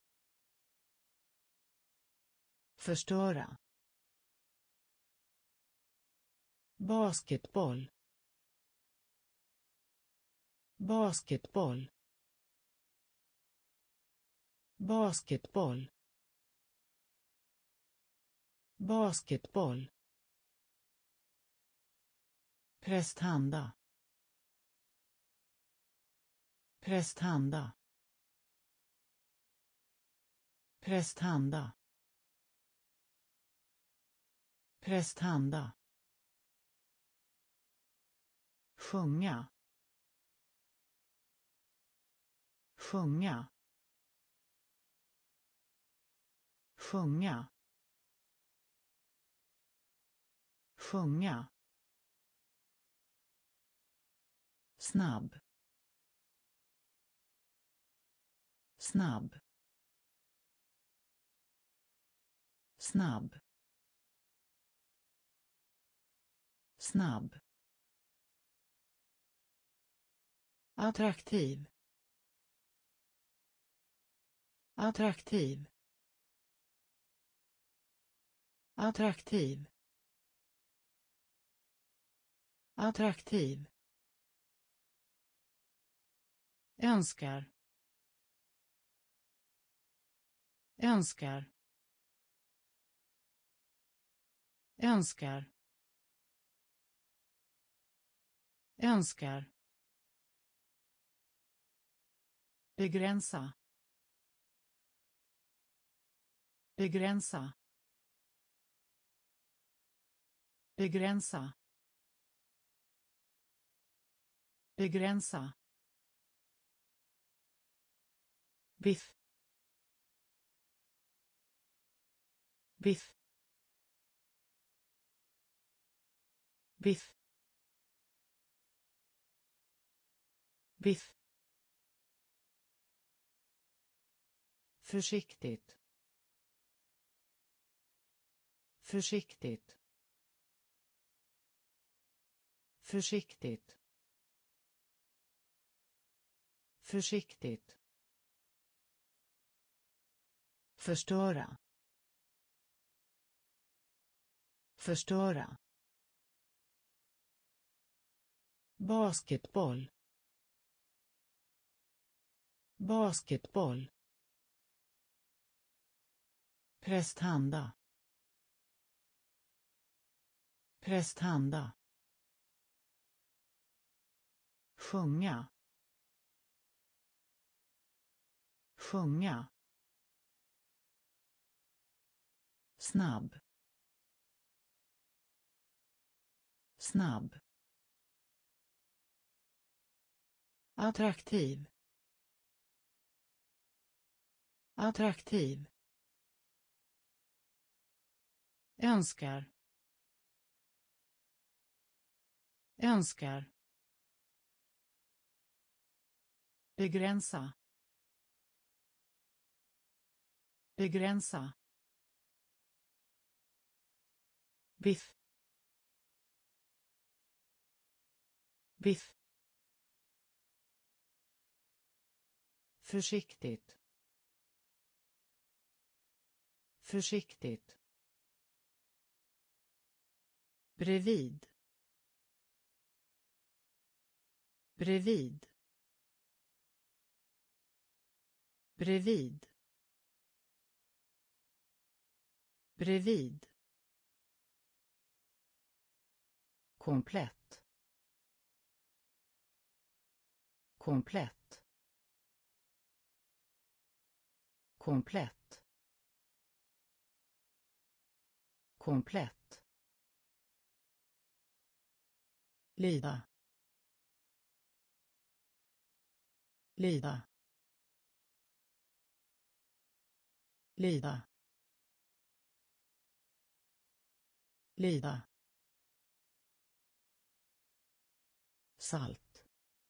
förstöra basketboll basketboll basketboll basketboll prästhanda prästhanda prästhanda prästhanda sjunga sjunga sjunga sjunga snabb snabb snabb snabb attraktiv attraktiv attraktiv attraktiv önskar önskar önskar önskar begränsa begränsa begränsa begränsa biff biff biff biff försiktigt försiktigt försiktigt försiktigt förstöra förstöra basketboll basketboll prästhanda Prästhanda. Sjunga. Sjunga. Snabb. Snabb. Attraktiv. Attraktiv. Önskar. Önskar. Begränsa. Begränsa. Biff. Biff. Försiktigt. Försiktigt. Bredvid. Bredvid. Bredvid. Bredvid. Komplett. Komplett. Komplett. Komplett. Lida. Lida. Lida. Lida. Salt.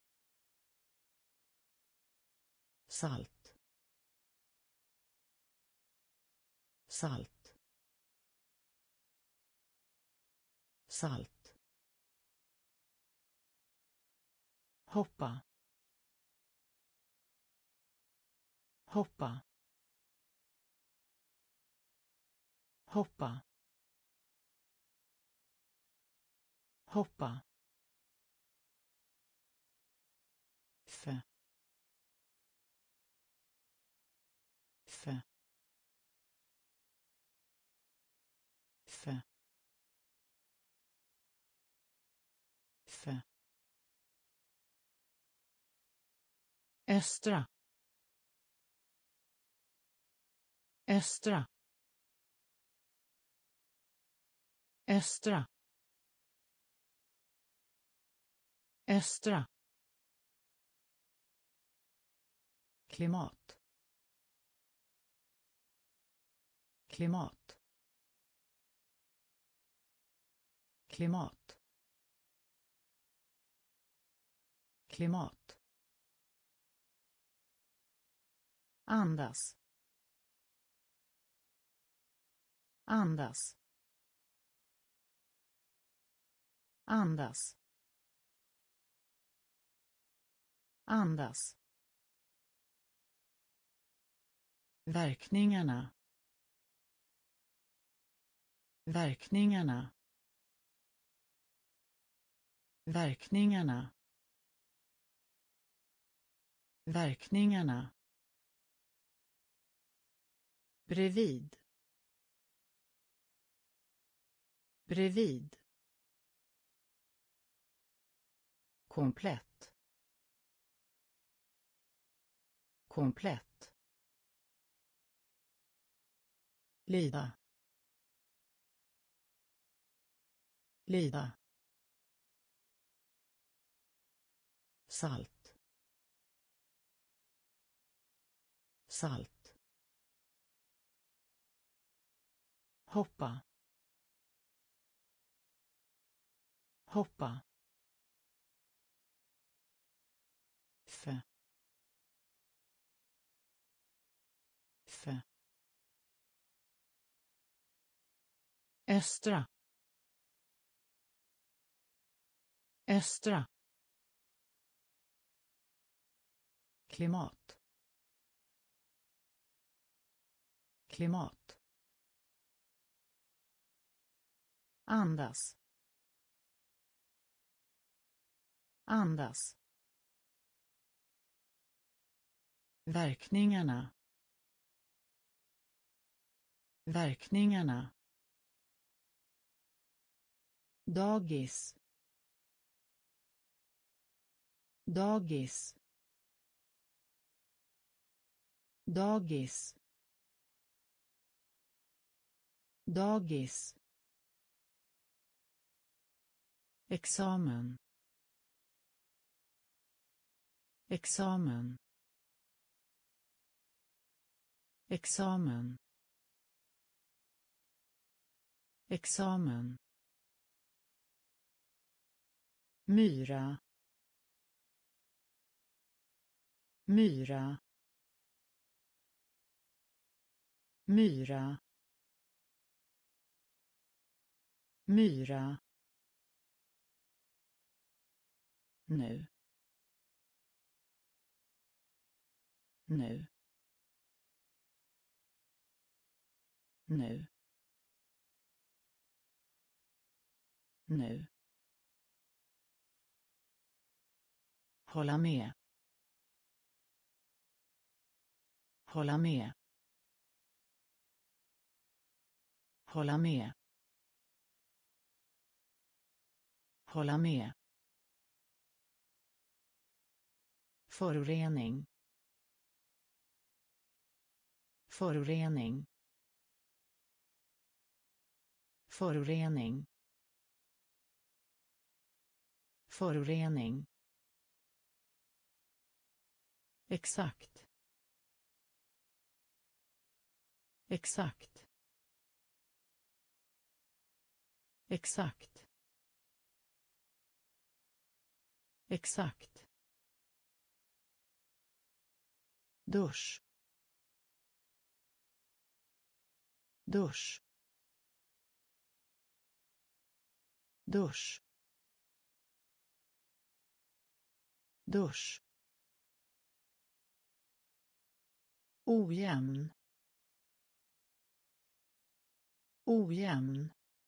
Salt. Salt. Salt. Hoppa. Hoppa. Hoppa. Hoppa. Fä. Fä. Fä. Fä. Östra. Östra. Östra. Östra. Klimat. Klimat. Klimat. Klimat. Andas. Andas. Andas. Andas. Verkningarna. Verkningarna. Verkningarna. Verkningarna. Bredvid. Bredvid. Komplett. Komplett. Lida. Lida. Salt. Salt. Hoppa. Hoppa. Fä. Fä. Östra. Östra. Klimat. Klimat. Andas. Andas. Verkningarna. Verkningarna. dagis, dagis, dagis, dagis, examen, examen, examen, examen, myra, myra, myra, myra, nu, nu, nu, nu, hålla med, hålla med, hålla med, hålla med, förorening, förorening, förorening, förorening, exakt, exakt, exakt, exakt, dusch, dusch, dusch, dusch, ojämn, ojämn,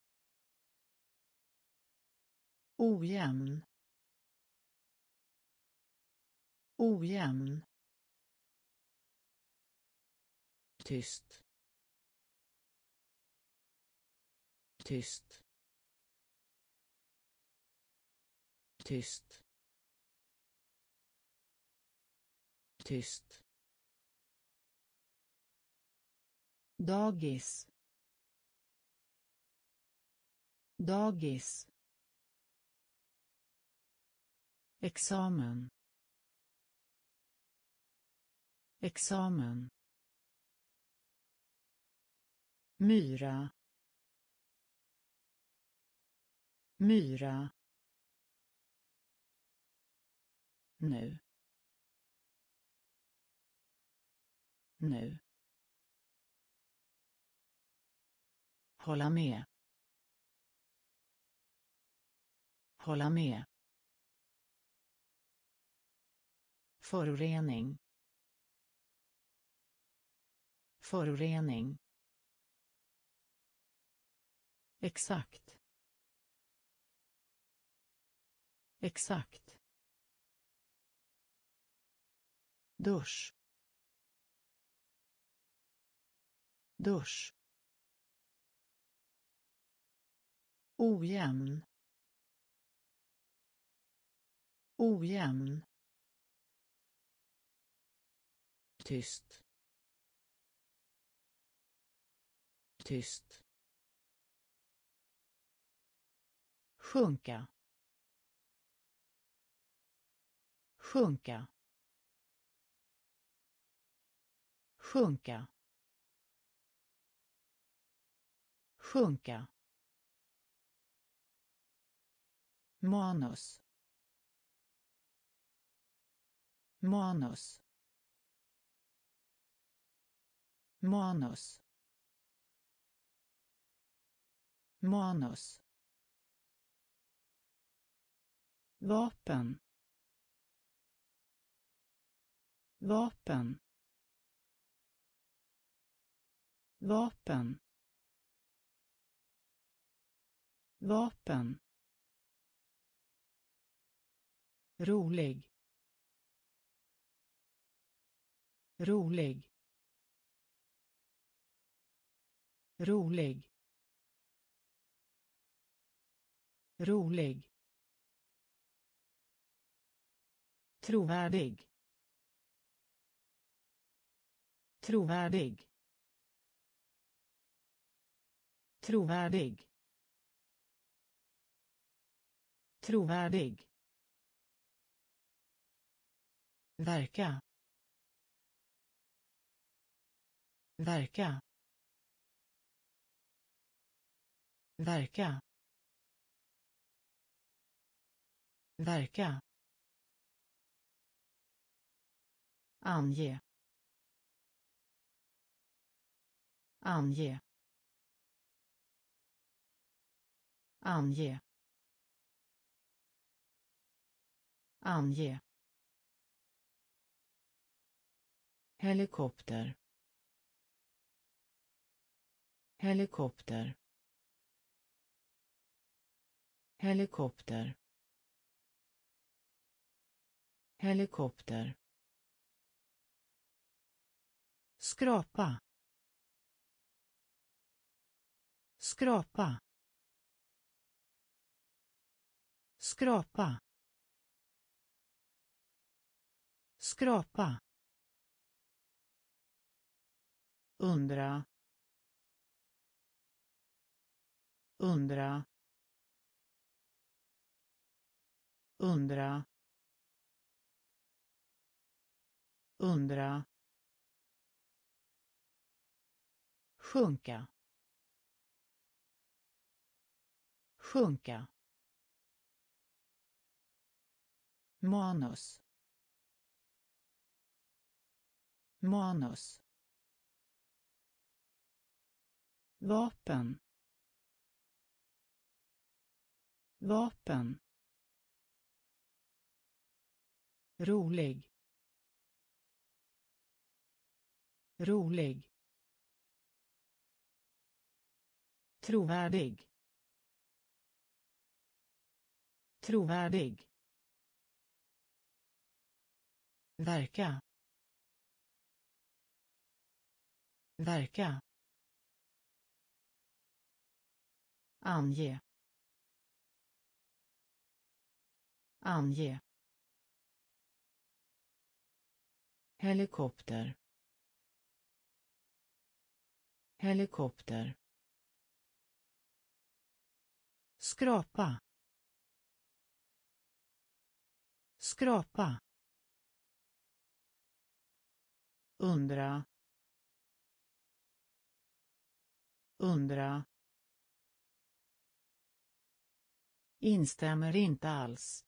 ojämn, ojämn, tyst, tyst, tyst, tyst, dagis, dagis, examen, examen, myra, myra, nu, nu, hålla med, hålla med, förorening, förorening, exakt, exakt, dusch, dusch, ojämn, ojämn, tyst, tyst, sjunka, sjunka, sjunka, sjunka, manus, manus, manus, manus, vapen, vapen, vapen, vapen, rolig, rolig, rolig, rolig, trovärdig, trovärdig, trovärdig, trovärdig, verka, verka, verka, verka, ange, ange, ange, ange, helikopter, helikopter, helikopter, helikopter, skrapa, skrapa, skrapa, skrapa, undra, undra, undra, undra, sjunka, sjunka, manus, manus, vapen, vapen, rolig, rolig, trovärdig, trovärdig, verka, verka, ange, ange, helikopter, helikopter, skrapa, skrapa, undra, undra, instämmer inte alls,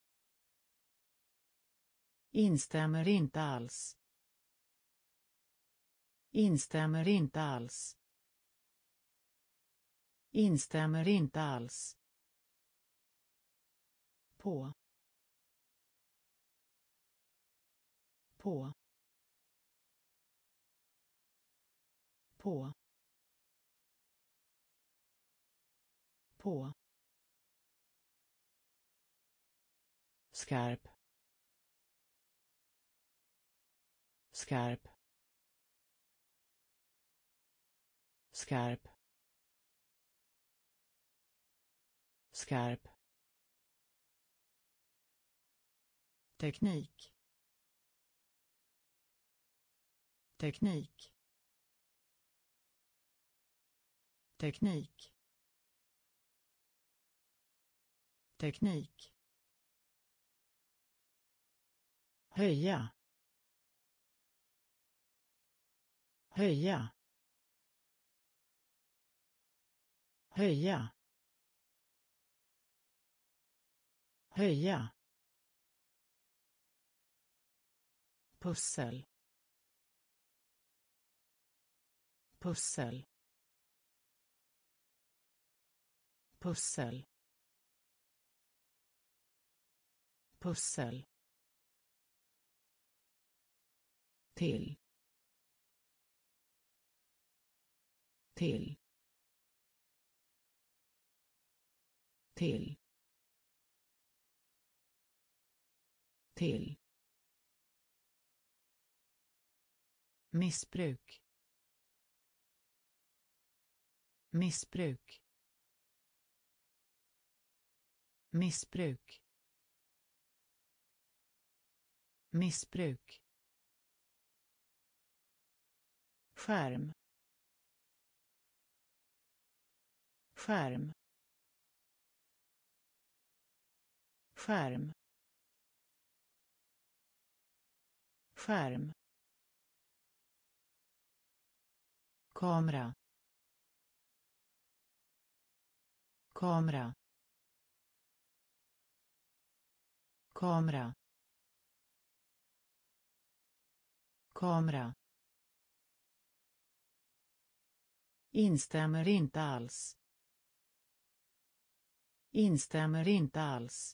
instämmer inte alls, instämmer inte alls, instämmer inte alls, på, på, på, på, skarp, skarp, skarp, skarp, teknik, teknik, teknik, teknik, höja, höja, höja, höja, pussel, pussel, pussel, pussel, till, till, till, till, missbruk, missbruk, missbruk, missbruk, skärm, skärm, skärm, skärm, kamera, kamera, kamera, kamera, instämmer inte alls, instämmer inte alls,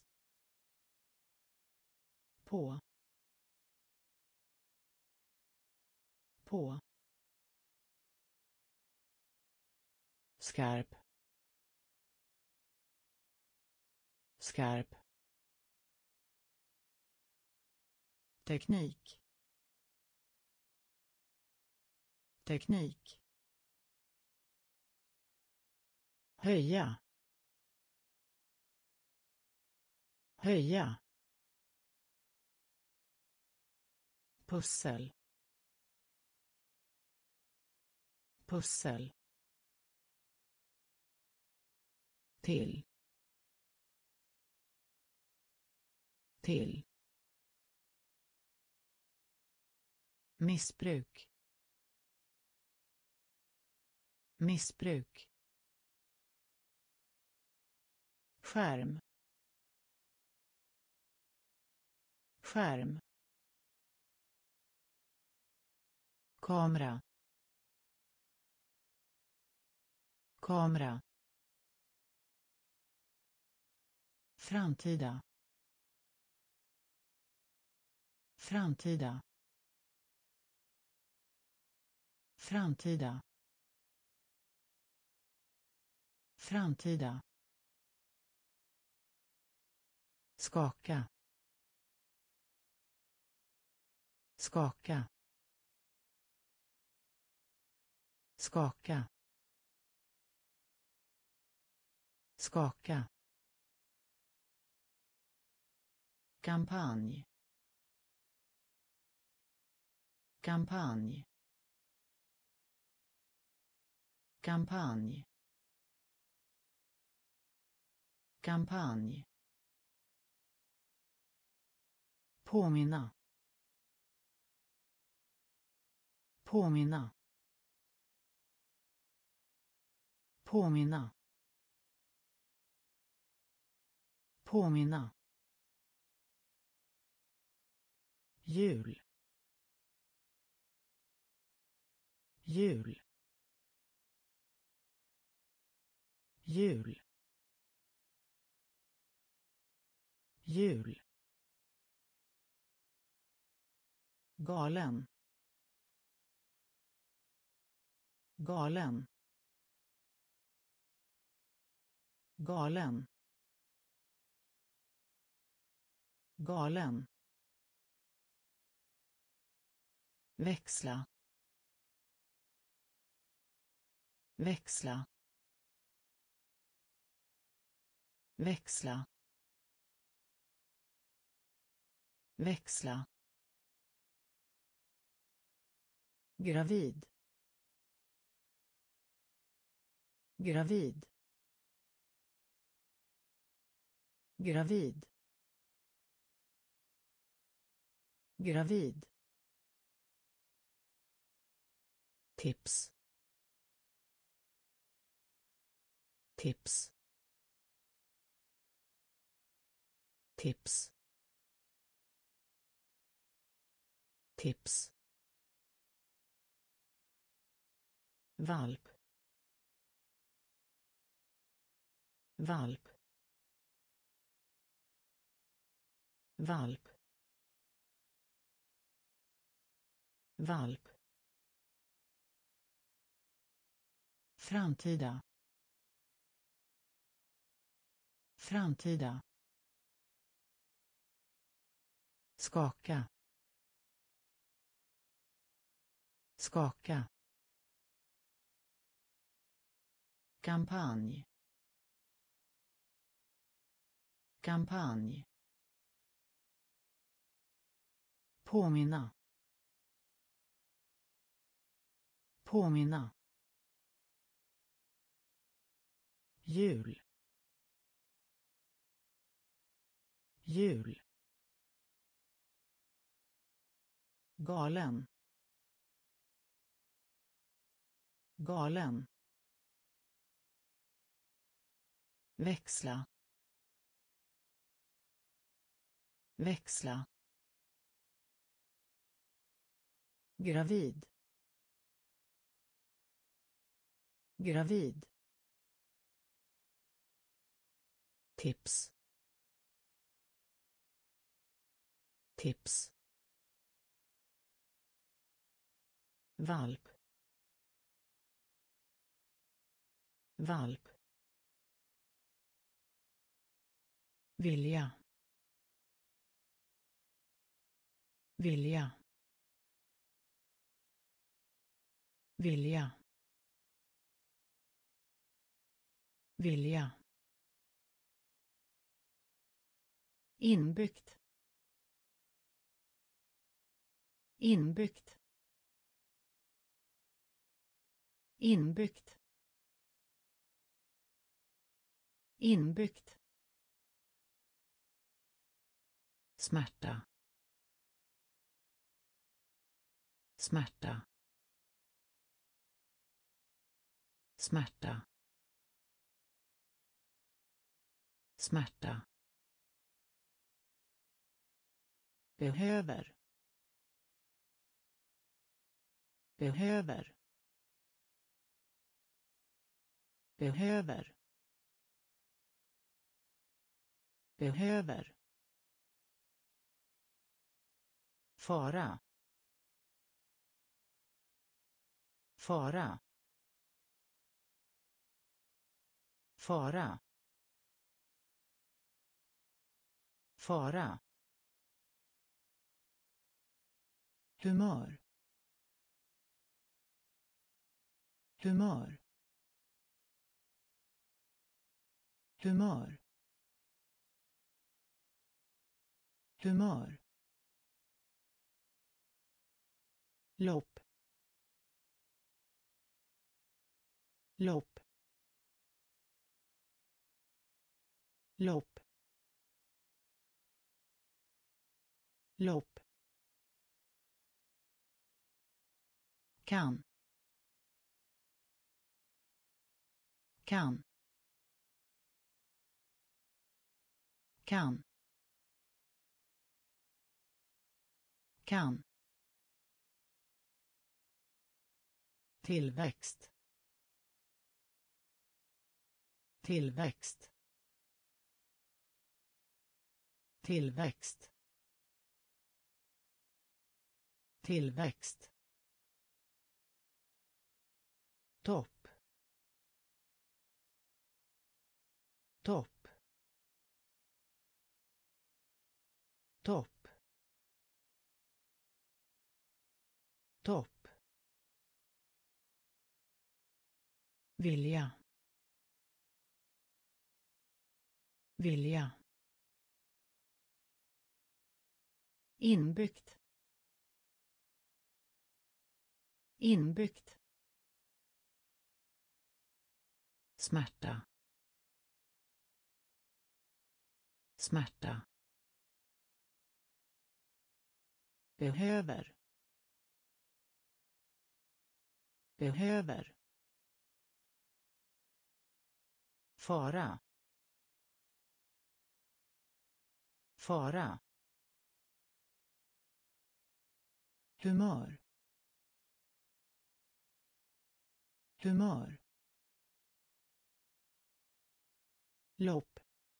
på, på, skarp, skarp, teknik, teknik, höja, höja, pussel, pussel, till, till, missbruk, missbruk, skärm, skärm, kamera, kamera, framtida, framtida, framtida, framtida, skaka, skaka, skaka, skaka, kampanj, kampanj, kampanj, kampanj, påminna, påminna, påminna, påminna, jul, jul, jul, jul, galen, galen, galen, galen, växla, växla, växla, växla, gravid, gravid, gravid, gravid, tips, tips, tips, tips, valp, valp, valp, valp, framtida, framtida, skaka, skaka, kampanj, kampanj, påminna, påminna, jul, jul, galen, galen, växla, växla, gravid, gravid, tips, tips, valp, valp, vilja, vilja, vilja, vilja, inbyggt, inbyggt, inbyggt, inbyggt, smärta, smärta, smärta, smärta, behöver, behöver, behöver, behöver, fara, fara, fara, fara, humör, humör, humör, humör, lopp, lopp, lopp, lopp, kan, kan, kan, kan, tillväxt, tillväxt, tillväxt, tillväxt, topp, topp, topp, topp, vilja, vilja, inbyggt, inbyggt, smärta, smärta, behöver, behöver, fara, fara, humör, humör, lopp,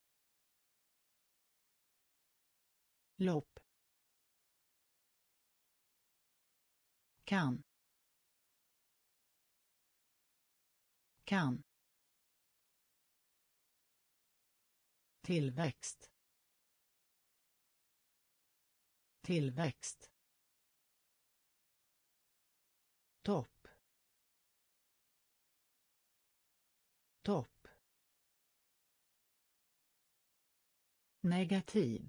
lopp, kan, kan, tillväxt, tillväxt, topp, topp, negativ,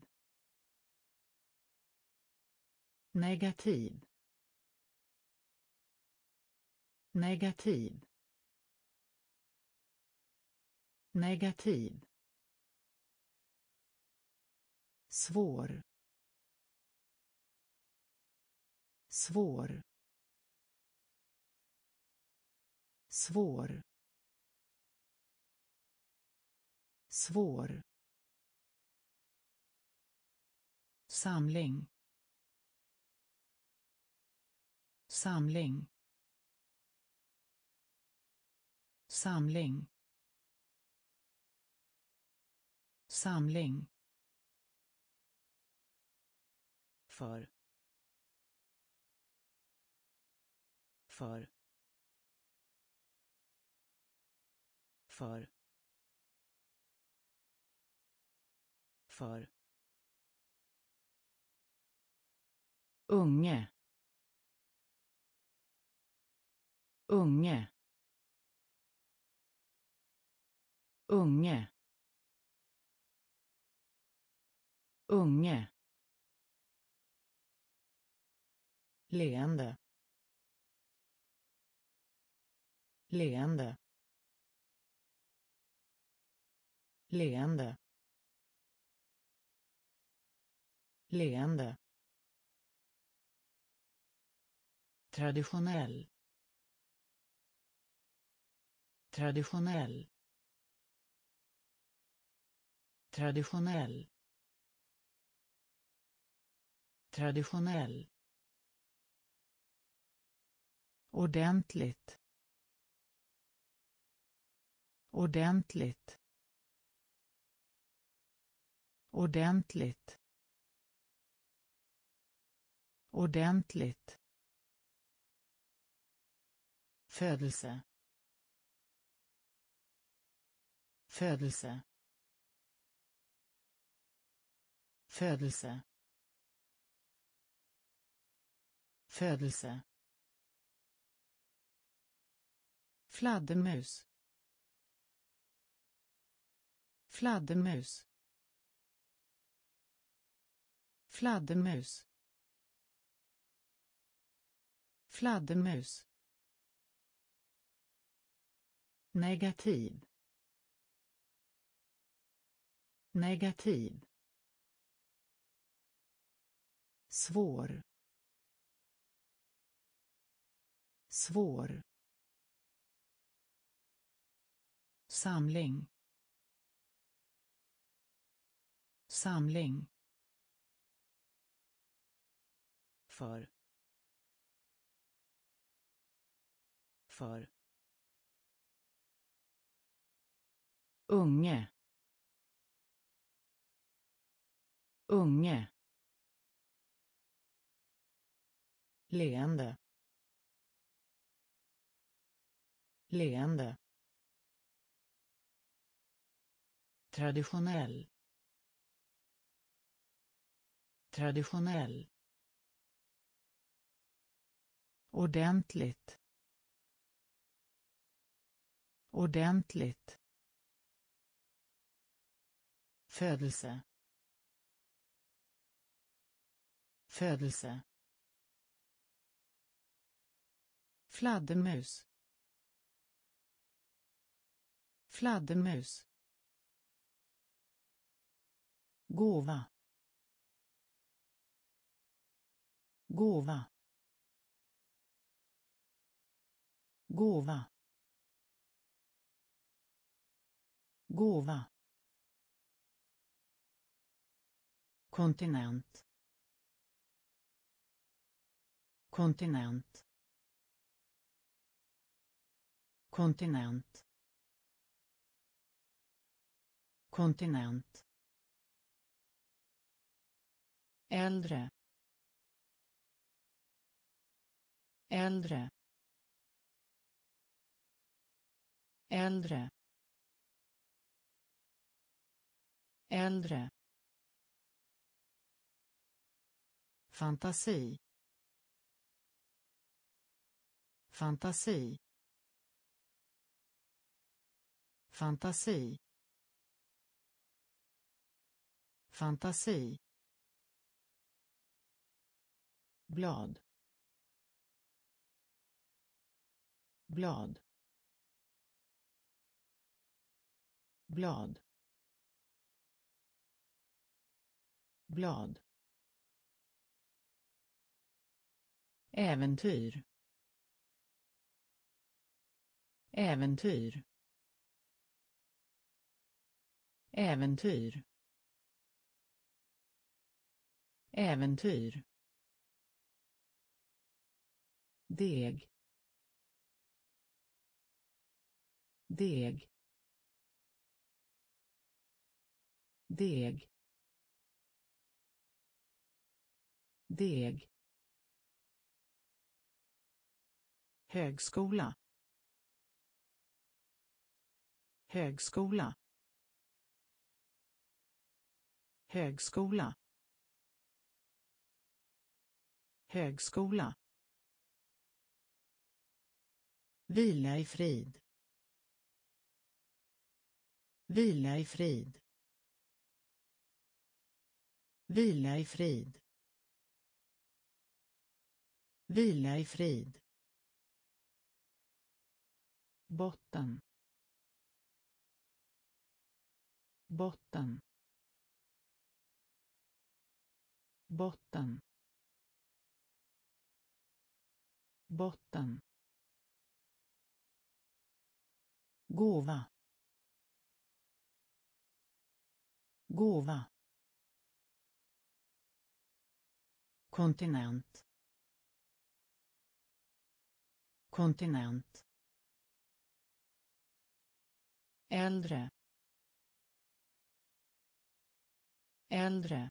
negativ, negativ, negativ, svår, svår, svår, svår, samling, samling, samling, samling, för, för, för, för, unge, unge, unge, unge, leende, leende, leende, leende, traditionell, traditionell, traditionell, traditionell, ordentligt, ordentligt, ordentligt, ordentligt, födelse, födelse, födelse, födelse, fladdermus, fladdermus, fladdermus, fladdermus, negativ, negativ, svår, svår, samling, samling, för, för, unge, unge, leende, leende, traditionell, traditionell, ordentligt, ordentligt, födelse, födelse, fladdermus, fladdermus, gåva, gåva, gåva, gåva, kontinent, kontinent, kontinent, kontinent, äldre, äldre, äldre, äldre, fantasi, fantasi, fantasi, Fantasi. Blad. Blad. Blad. Blad. Äventyr. Äventyr. Äventyr. Äventyr. Deg. Deg. Deg. Deg. Högskola. Högskola. Högskola. Högskola. Vila i frid. Vila i frid. Vila i frid. Vila i frid. Botten. Botten. Botten. Botten. Gåva. Gåva. Kontinent. Kontinent. Äldre. Äldre.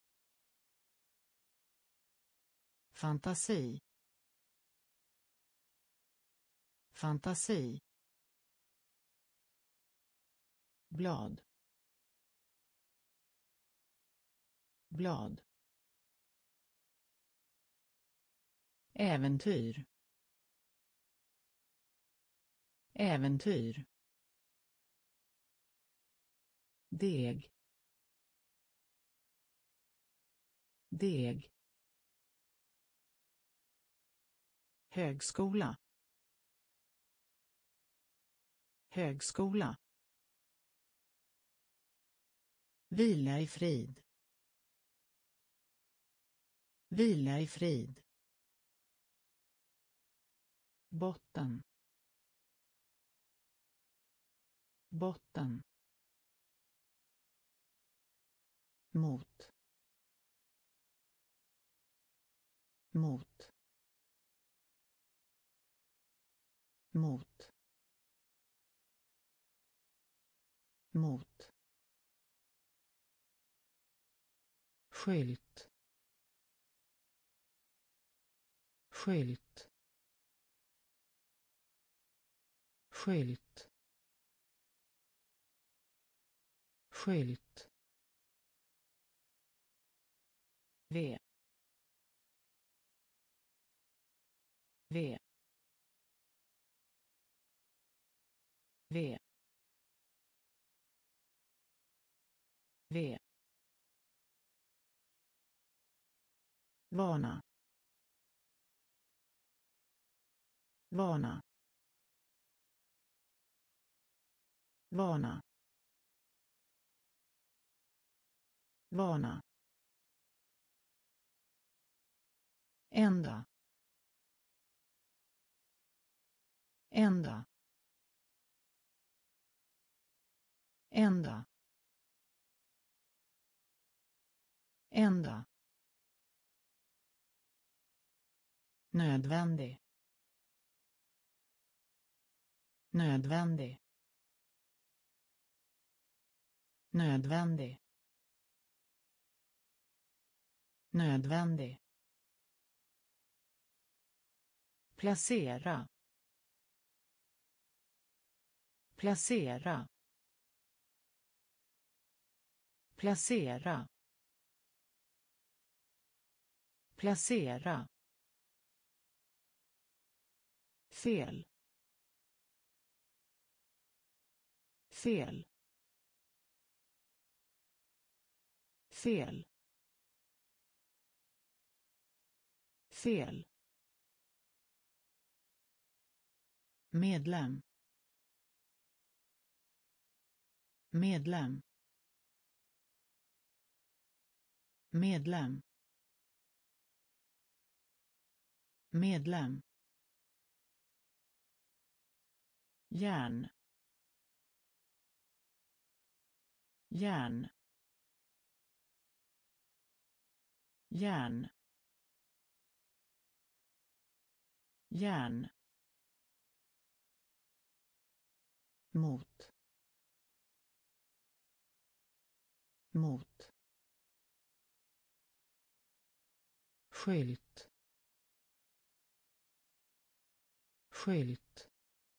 Fantasi. Fantasi. Blad. Blad. Äventyr. Äventyr. Deg. Deg. Högskola. Högskola. Vila i frid. Vila i frid. Botten. Botten. Mot. Mot. Mot. Mot. Skylt. Skylt. Skylt. Skylt. V. V. V. V. Vana. Vana. Vana. Vana. Ända. Ända. Ända. Ända. Nödvändig. Nödvändig. Nödvändig. Nödvändig. Placera. Placera. Placera. Placera. Fel. Fel. fel, fel, medlem, medlem, medlem, medlem, järn, järn, järn, järn, mot, mot, skylt, skylt,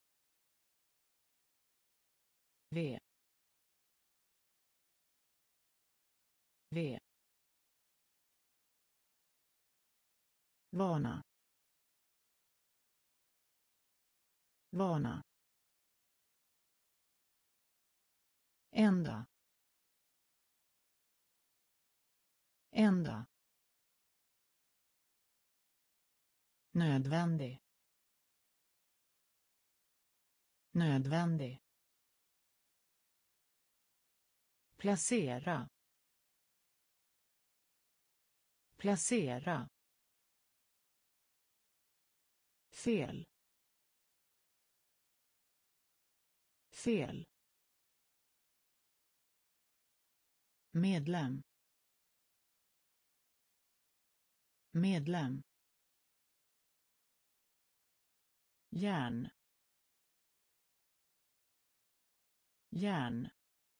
V, V, vana, vana, ända, ända, nödvändig, nödvändig, placera, placera, fel, fel, medlem, medlem, järn, järn,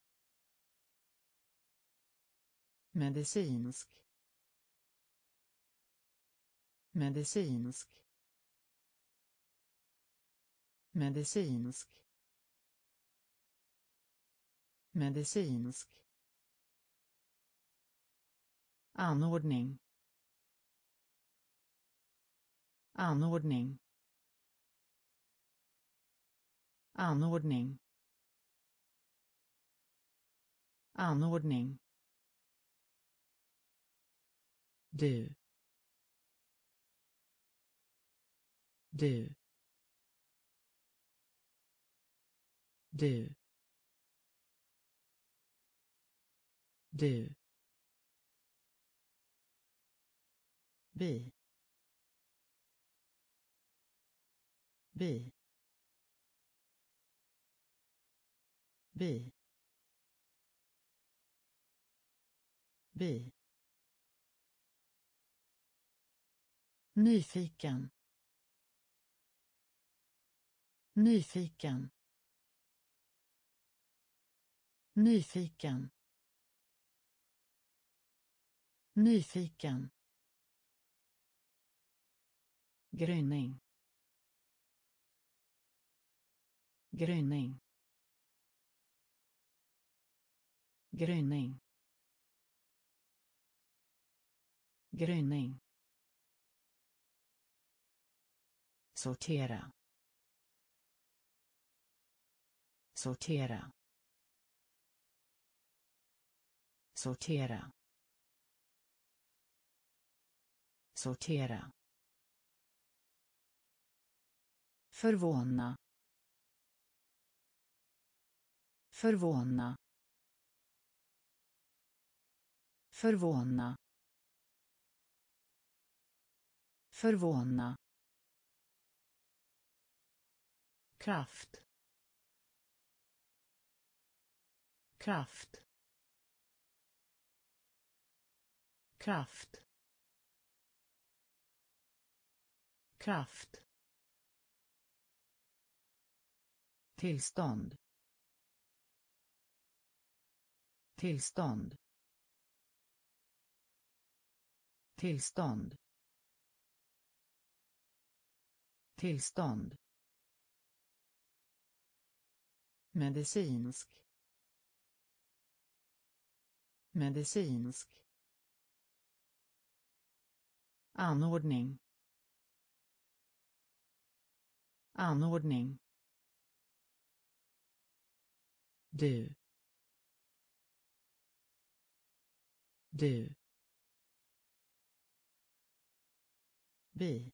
medicinsk, medicinsk, medicinsk, medicinsk, anordning, anordning, anordning, anordning, du, du, du, du, bi, bi, bi, bi, nyfiken, nyfiken, nyfiken, nyfiken, gryning, gryning, gryning, gryning, sortera, sortera, sortera, sortera, förvåna, förvåna, förvåna, förvåna, kraft, kraft, kraft, kraft, tillstånd, tillstånd, tillstånd, tillstånd, medicinsk, medicinsk, anordning, anordning, du, Du. Bi.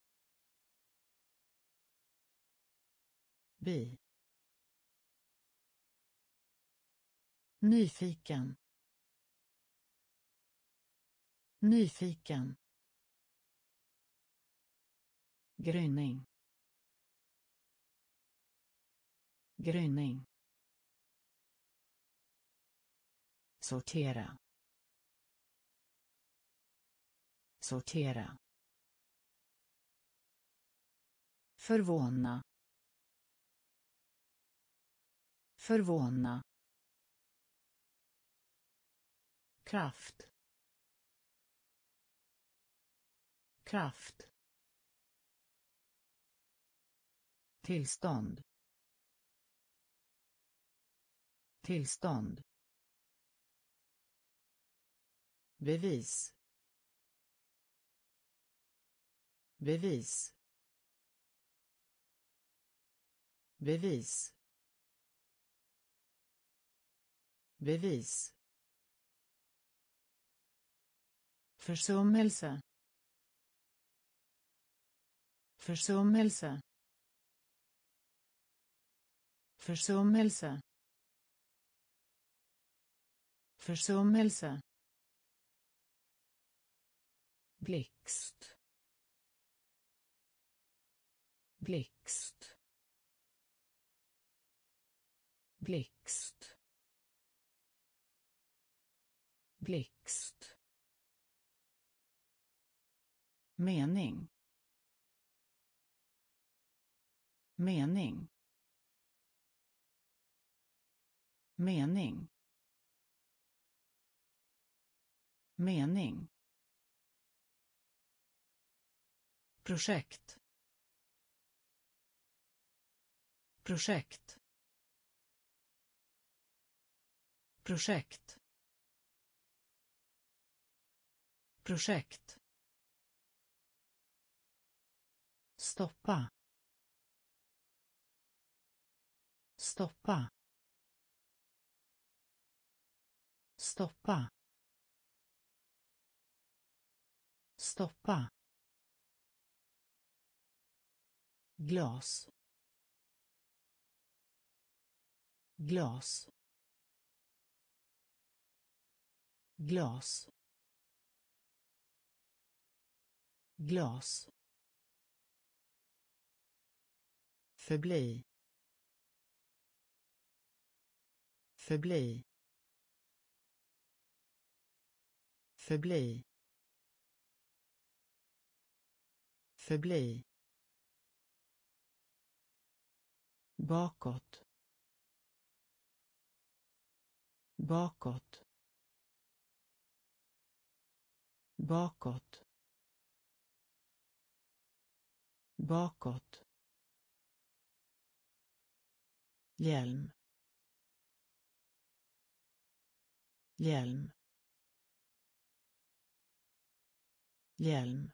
Bi. Nyfiken. Nyfiken. Gryning. Gryning. Sortera. Sortera. Förvåna. Förvåna. Kraft. Kraft. Tillstånd. Tillstånd. Bevis. Bevis. Bevis. Bevis. Försummelse. Försummelse. Försummelse. Försummelse. Blixt. Blixt. Blixt. Blixt. Mening. Mening. Mening. Mening. Projekt. Projekt. Projekt. Projekt. Stoppa. Stoppa. Stoppa. Stoppa. Glas. Glas. Glas. Glas. Förbli. Förbli. Förbli. Förbli. Bakåt. Bakåt. Bakåt. Bakåt. Hjälm. Hjälm. Hjälm.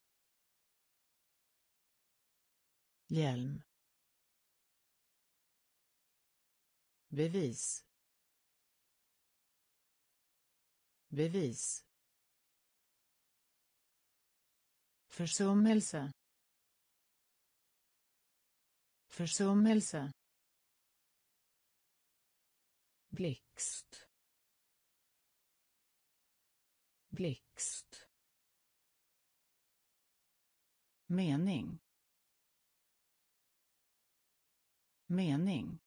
Hjälm. Bevis. Bevis. Försummelse. Försummelse. Blixt. Blixt. Mening. Mening.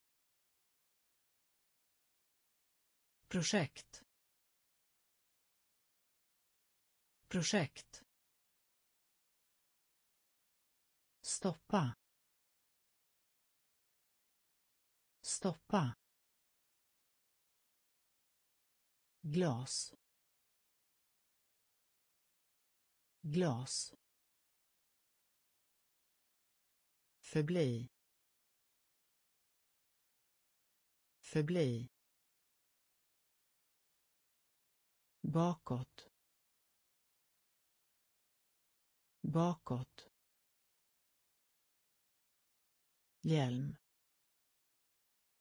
Projekt. Projekt. Stoppa. Stoppa. Glas. Glas. Förbli. Förbli. Bakåt. Bakåt. Hjälm.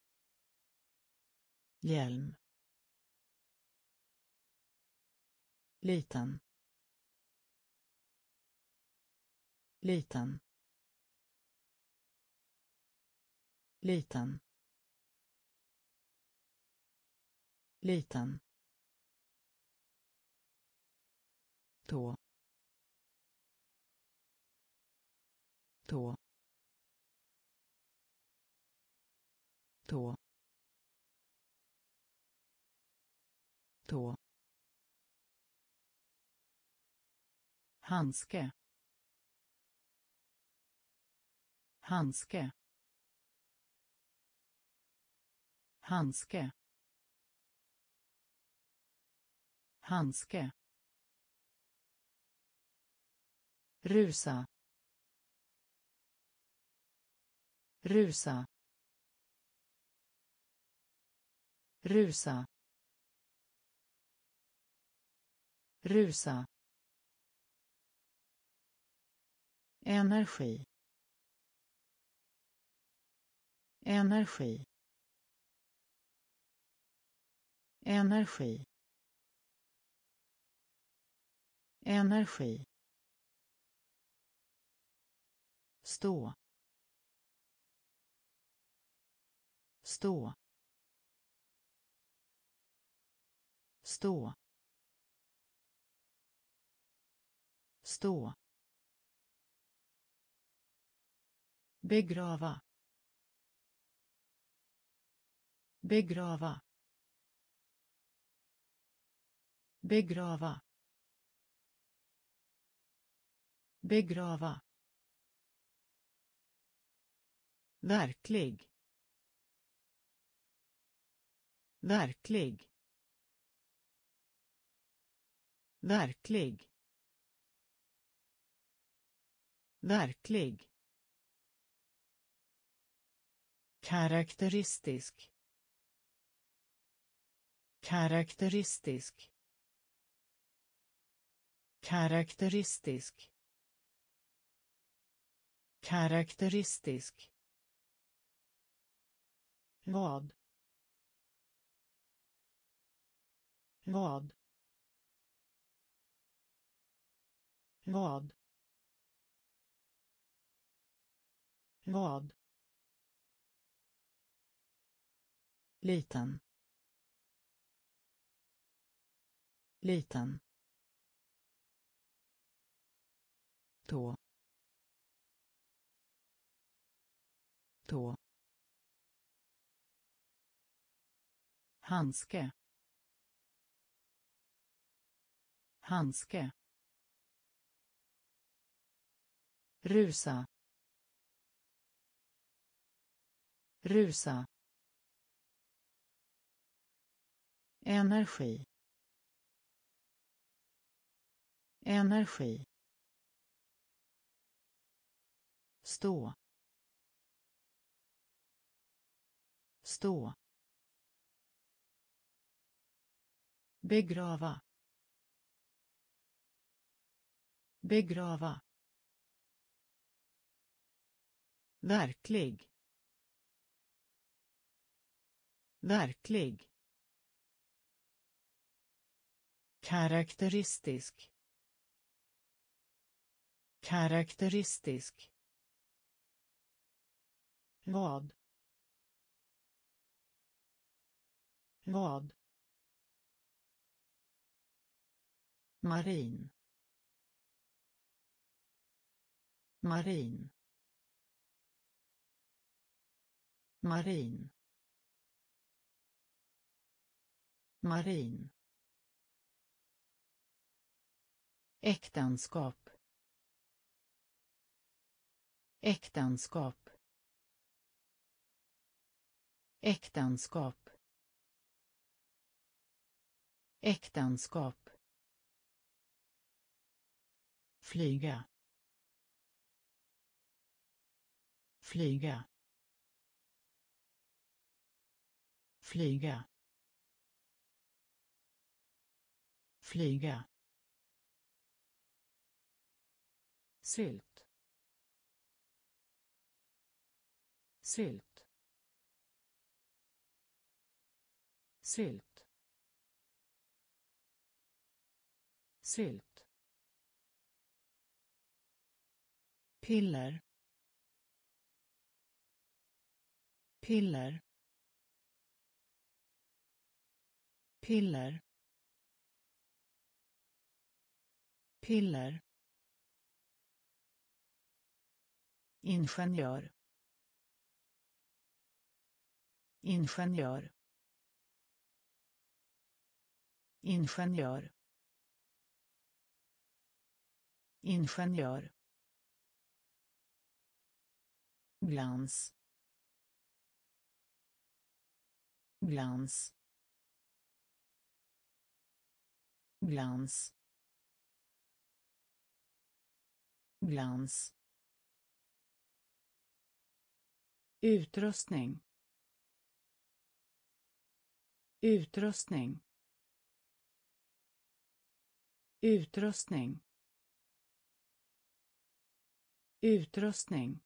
Hjälm. liten liten liten liten tå tå tå tå handske handske handske handske rusa rusa rusa rusa energi energi energi energi stå stå stå stå begrava begrava begrava begrava verklig verklig verklig verklig karaktäristisk karaktäristisk karaktäristisk karaktäristisk vad vad vad vad liten liten tå tå handske handske rusa rusa energi energi stå stå begrava begrava verklig verklig karaktäristisk karaktäristisk vad vad marin marin marin marin äktenskap äktenskap äktenskap äktenskap flyga flyga flyga flyga sylt sylt sylt sylt, piller, piller, piller, piller, ingenjör, ingenjör, ingenjör, ingenjör, glans, glans, glans, glans, utrustning, utrustning, utrustning, utrustning,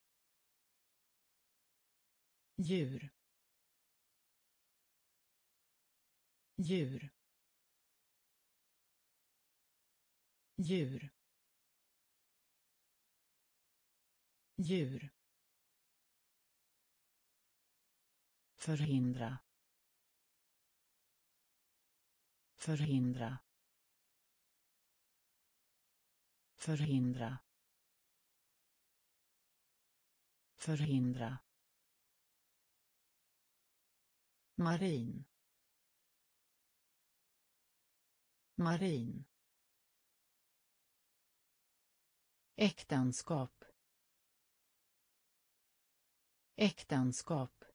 djur, djur, djur, djur, förhindra, förhindra, förhindra, förhindra, marin, marin, äktenskap, äktenskap,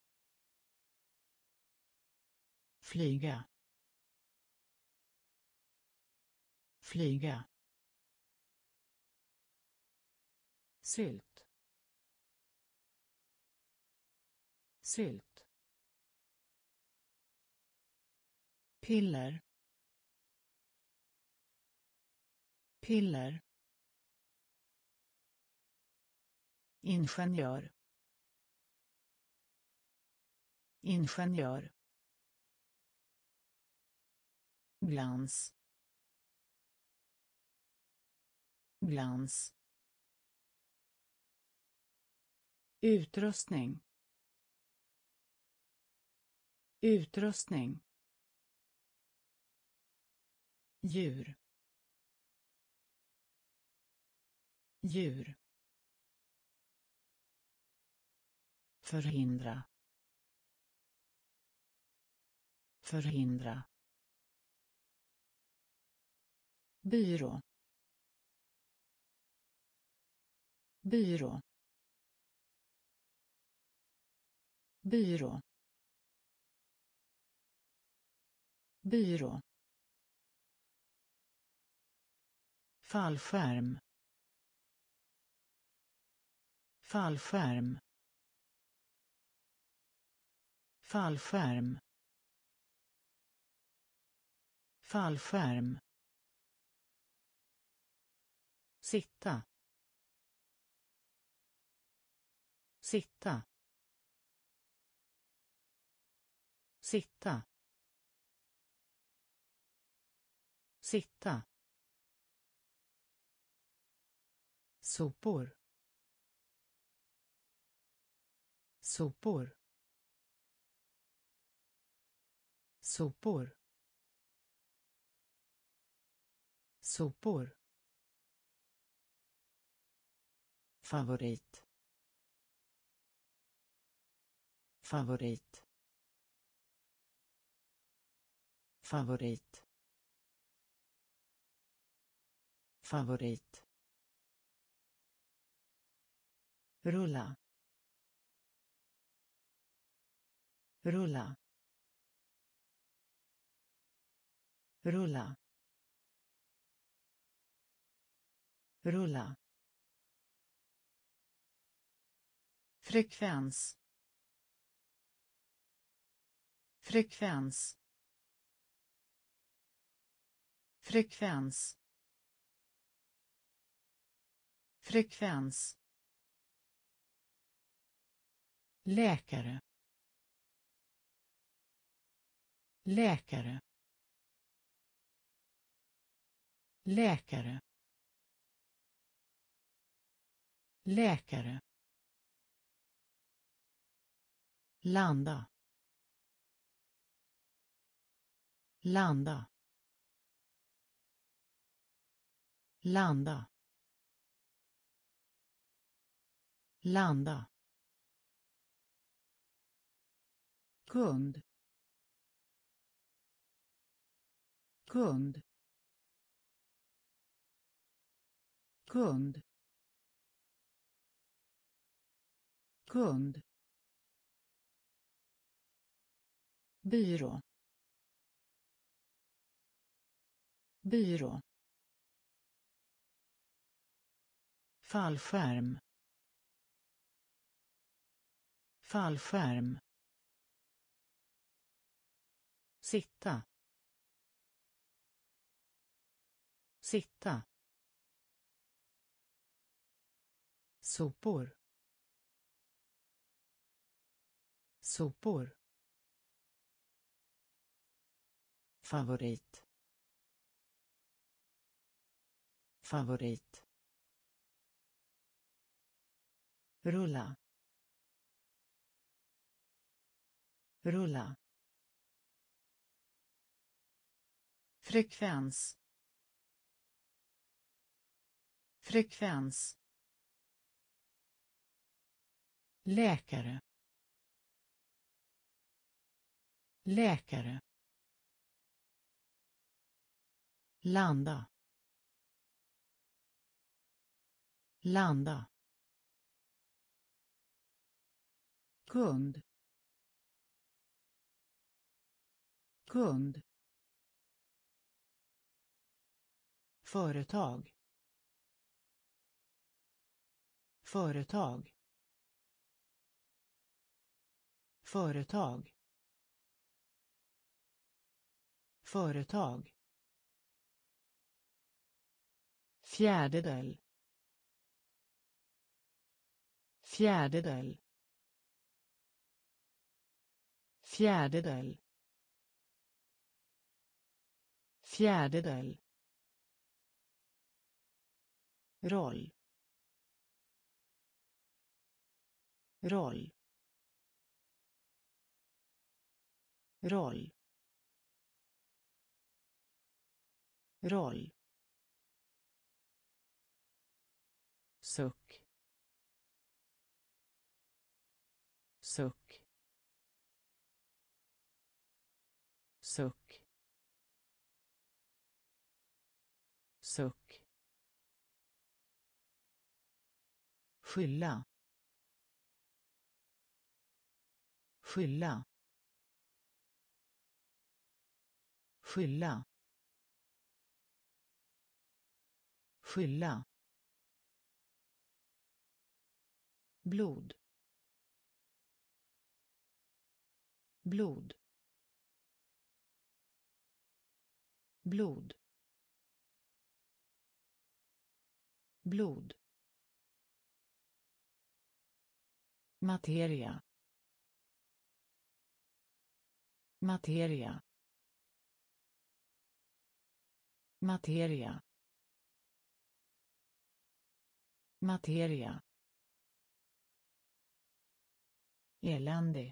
flyga, flyga, sylt, sylt, piller, piller, ingenjör, ingenjör, glans, glans, utrustning, utrustning, djur, djur, förhindra, förhindra, byrå, byrå, byrå, byrå, fallskärm, fallskärm, fallskärm, fallskärm, sitta, sitta, sitta, sitta, sopor, sopor, sopor, sopor, favorit, favorit, favorit, favorit, rulla, rulla, rulla, rulla, frekvens, frekvens, frekvens, frekvens, läkare, läkare, läkare, läkare, landa, landa, landa, landa, kund, kund, kund, kund, byrå, byrå, fallskärm, fallskärm, sitta, sitta, sopor, sopor, favorit, favorit, rulla, rulla, frekvens, frekvens, läkare, läkare, landa, landa, kund, kund, företag, företag, företag, företag, fjärdedel, fjärdedel, fjärdedel, fjärdedel, roll, roll, roll, roll, suck, suck, suck, suck, skylla, skylla, skylla, skylla, blod, blod, blod, blod, materia, materia, materia, materia, elände,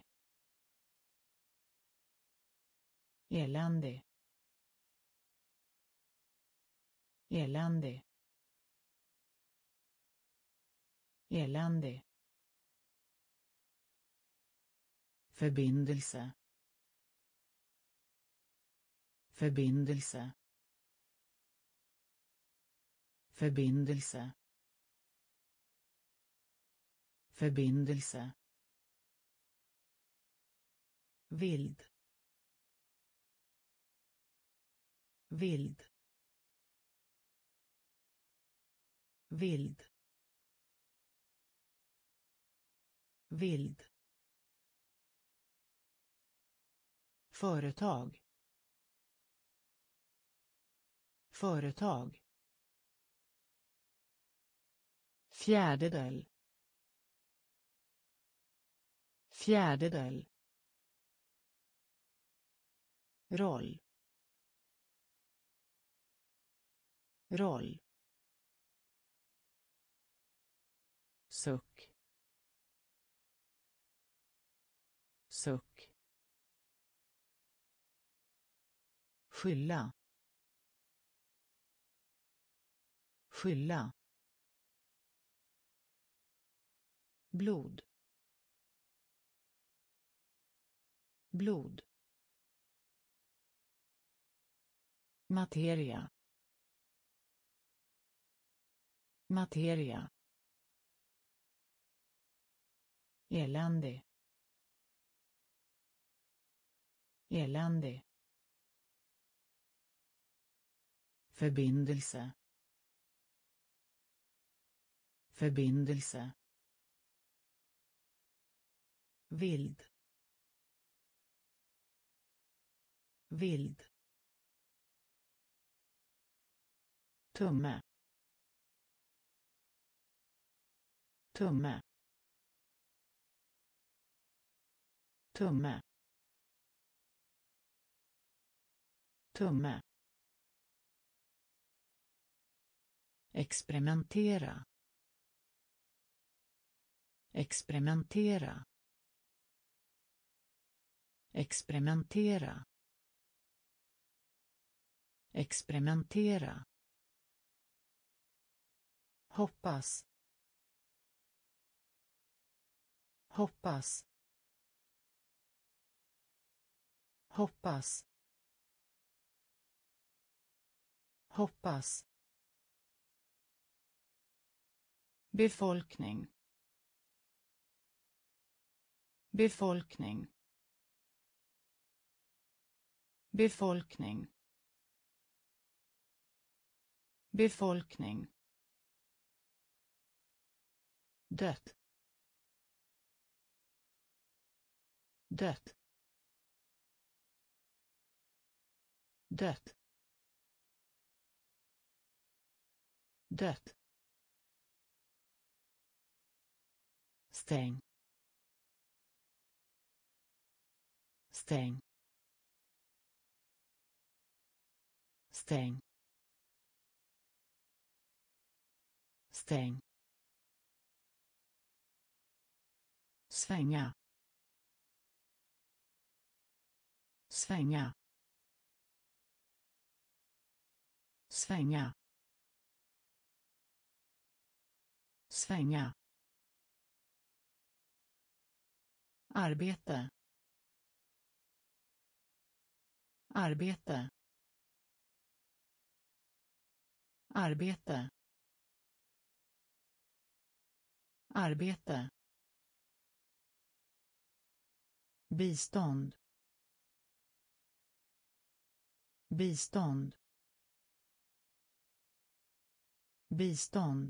elände, elände, elände, förbindelse, förbindelse, förbindelse, förbindelse, vild, vild, vild, vild, företag, företag, fjärdedel, fjärdedel, roll, roll, suck, suck, skylla, skylla, blod, blod, materia, materia, elände, elände, förbindelse, förbindelse, vild, vild, tumme, tumme, tumme, tumme, experimentera, experimentera, experimentera, experimentera, hoppas, hoppas, hoppas, hoppas, befolkning, befolkning, befolkning, befolkning, dött, dött, dött, dött, stäng, stäng, stäng, stäng, svänga, svänga, svänga, svänga, arbete, arbete, arbete, arbete, bistånd, bistånd, bistånd,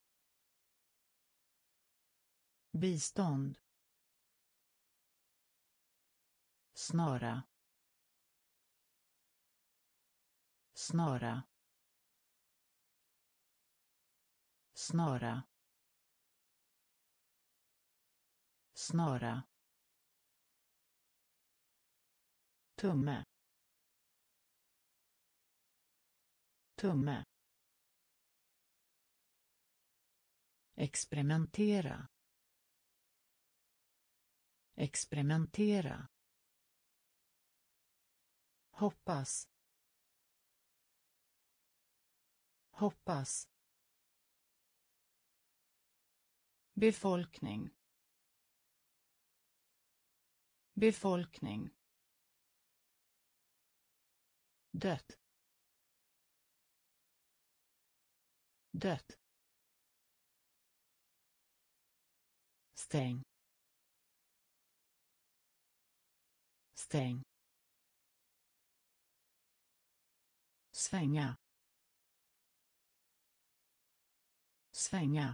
bistånd, snara, snara, snara, snara, tumme, tumme, experimentera, experimentera, hoppas, hoppas, befolkning, befolkning, dött, dött, stäng, stäng, svänga, svänga,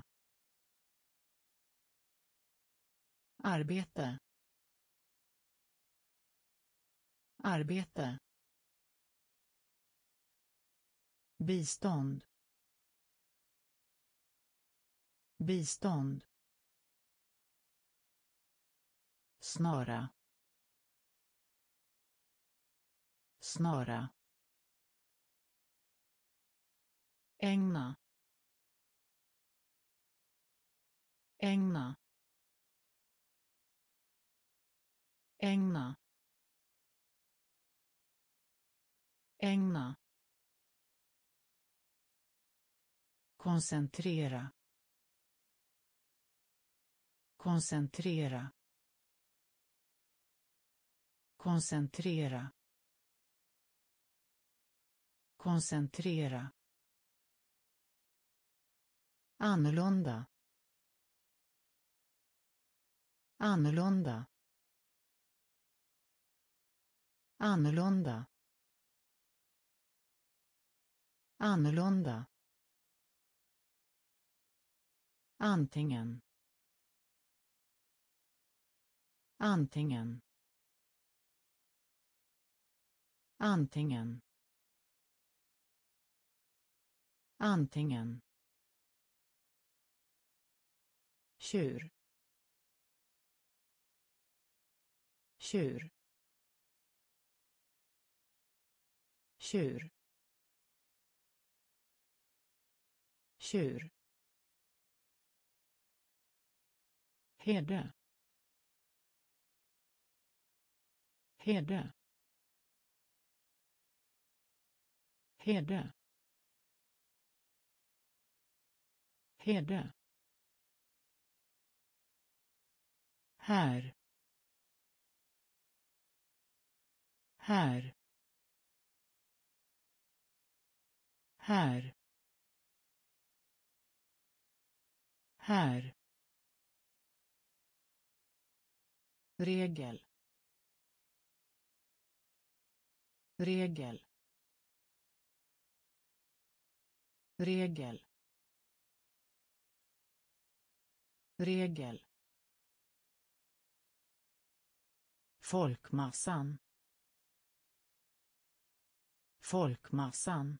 arbete, arbete, bistånd, bistånd, snara, snara, ägna ägna ägna ägna koncentrera koncentrera koncentrera koncentrera annorlunda annorlunda annorlunda annorlunda antingen antingen antingen antingen tjur tjur tjur tjur herde herde herde herde här här här här regel regel regel regel folkmassan folkmassan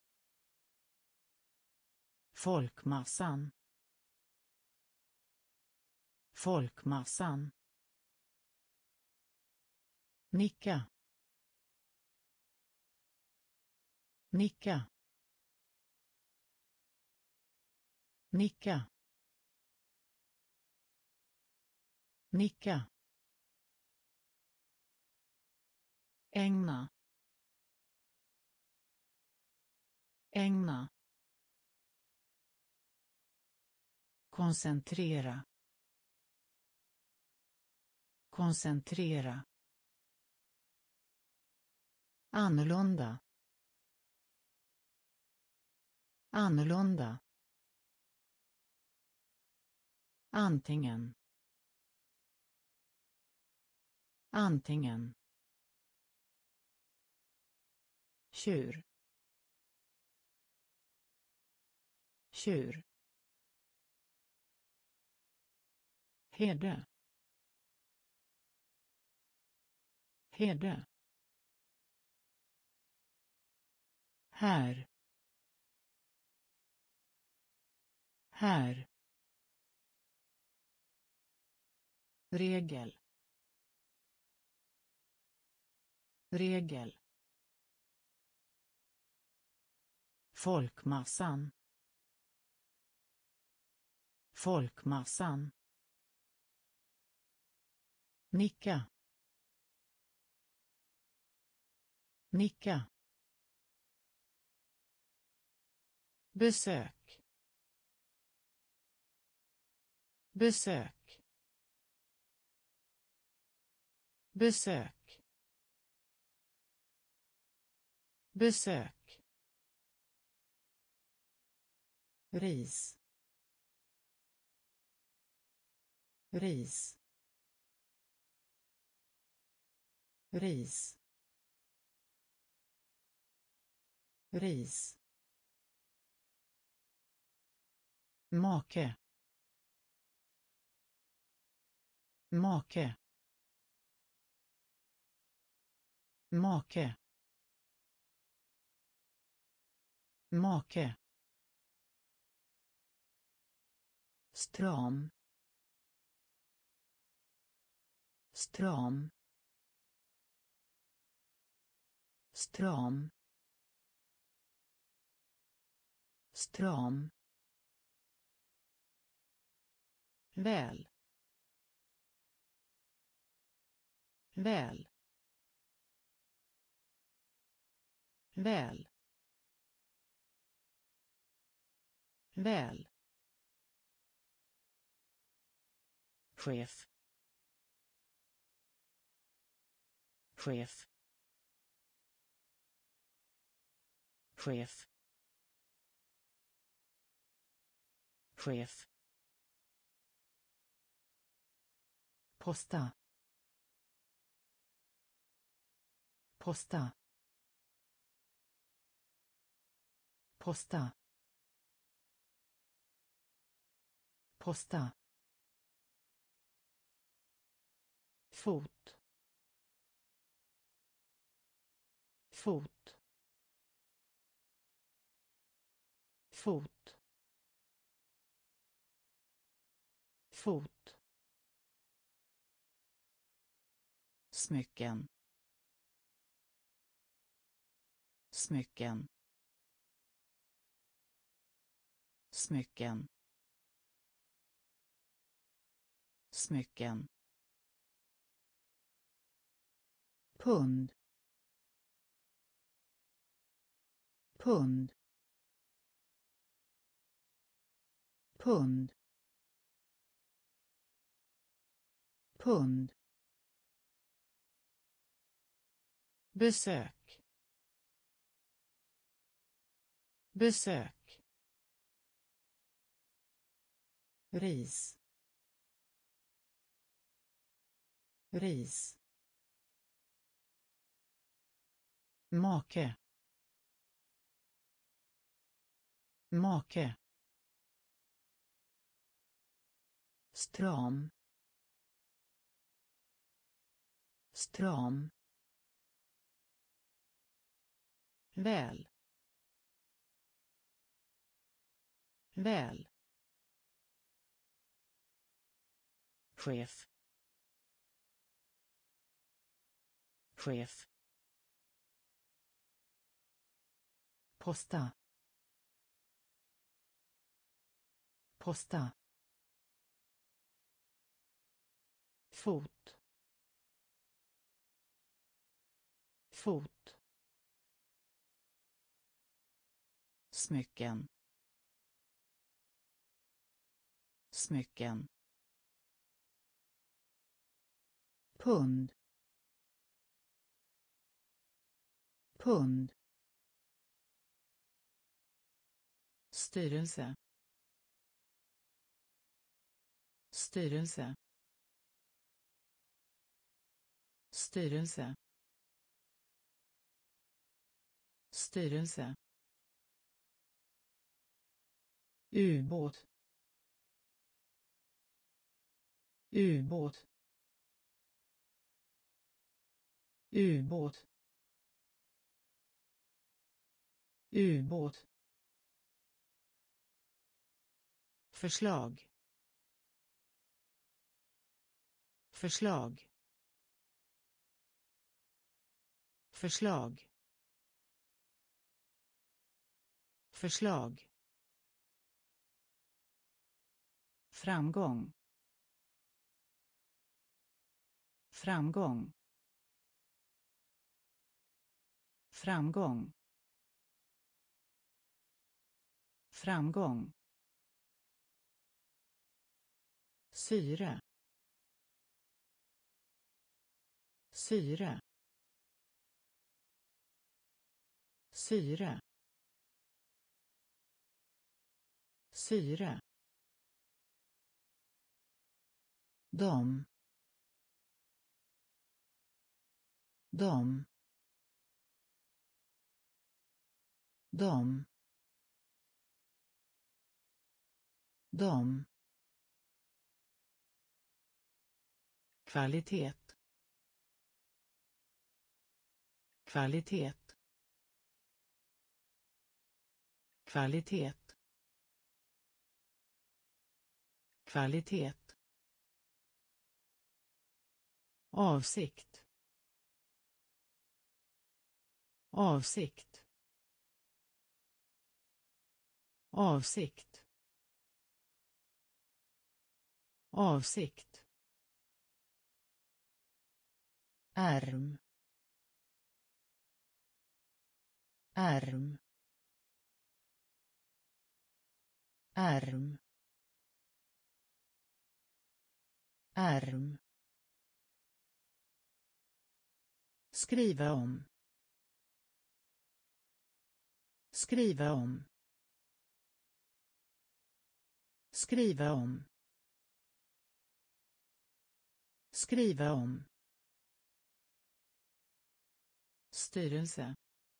folkmassan folkmassan nicka nicka nicka nicka ägna ägna koncentrera koncentrera annorlunda annorlunda antingen antingen tjur tjur herde herde här här regel regel folkmassan folkmassan nicka nicka besök besök besök besök ris ris ris ris make make make make stram stram stram stram, väl, väl, väl, väl, chef, chef, chef, chef, posta, posta, posta, posta, fot, fot, fot, fot, smycken, smycken, smycken, smycken, pund, pund, pund, pund, besök, besök, ris, ris, make, make, stram, stram, väl, väl, chef, chef, posta, posta, fot, fot, smycken, smycken, pund, pund, styrelse, styrelse, styrelse, styrelse, ubåt, ubåt, ubåt, ubåt, förslag, förslag, förslag, förslag, framgång, framgång, framgång, framgång, syre, syre, syre, syre, dom, dom, dom, dom, kvalitet, kvalitet, kvalitet, kvalitet, avsikt, avsikt, avsikt, avsikt, ärm, ärm, ärm, ärm, skriva om, skriva om, skriva om, skriva om, styrelse,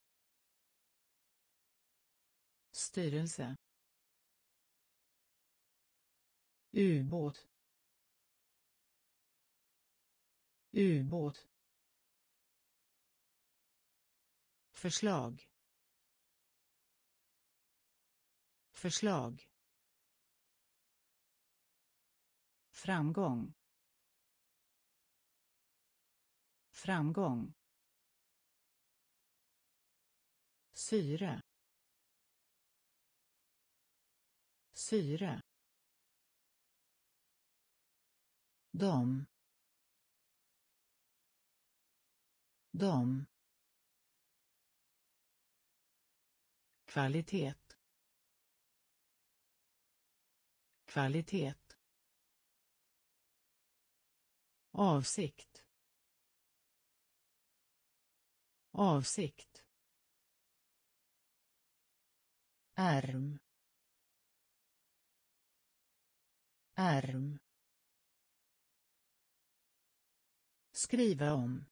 styrelse, ubåt, ubåt, förslag, förslag, framgång, framgång, syre, syre, dom, dom, kvalitet, kvalitet, avsikt, avsikt, ärm, ärm, skriva om,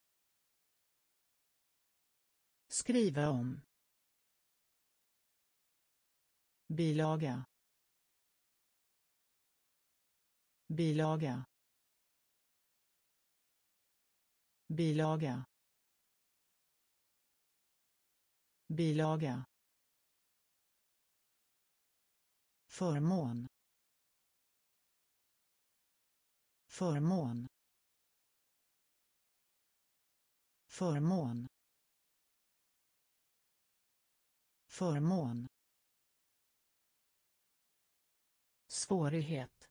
skriva om, bilaga, bilaga, bilaga, bilaga, förmån, förmån, förmån, förmån, svårighet,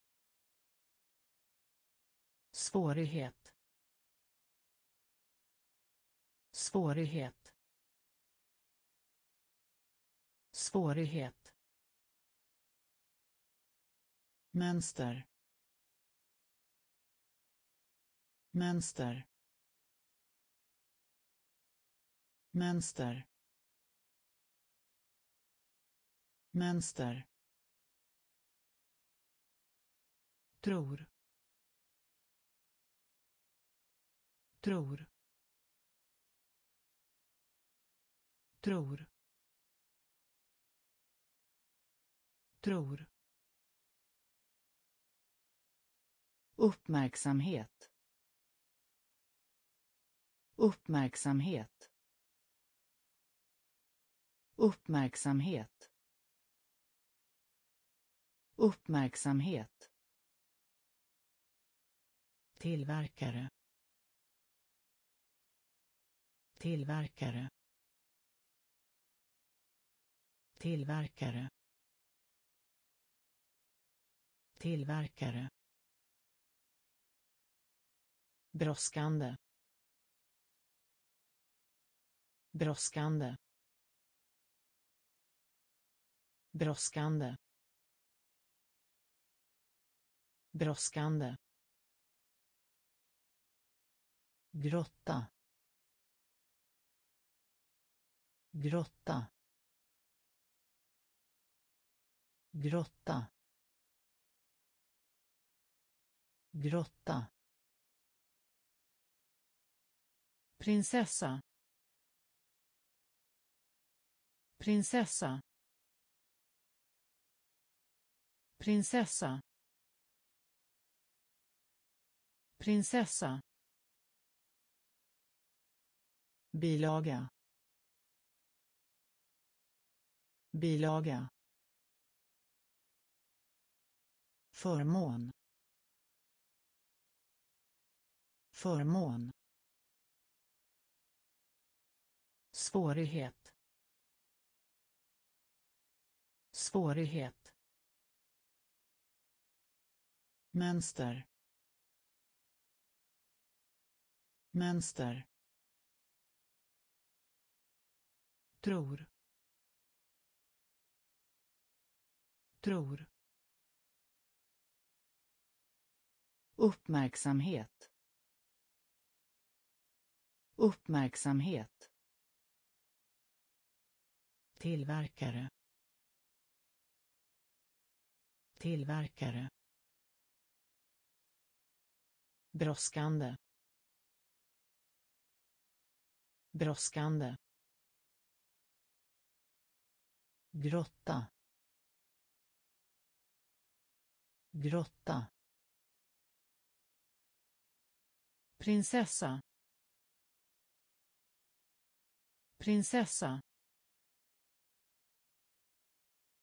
svårighet, svårighet, svårighet, mönster, mönster, mönster, mönster, tror, tror, tror, tror, uppmärksamhet, uppmärksamhet, uppmärksamhet, uppmärksamhet, tillverkare, tillverkare, tillverkare, tillverkare, brådskande, brådskande, brådskande, brådskande, grotta, grotta, grotta, grotta, prinsessa, prinsessa, prinsessa, prinsessa, bilaga, bilaga, förmån, förmån, svårighet, Svårighet. Mönster. Mönster. Tror. Tror. Uppmärksamhet. Uppmärksamhet. Tillverkare. Tillverkare. Brådskande. Brådskande. Grotta. Grotta. Prinsessa. Prinsessa.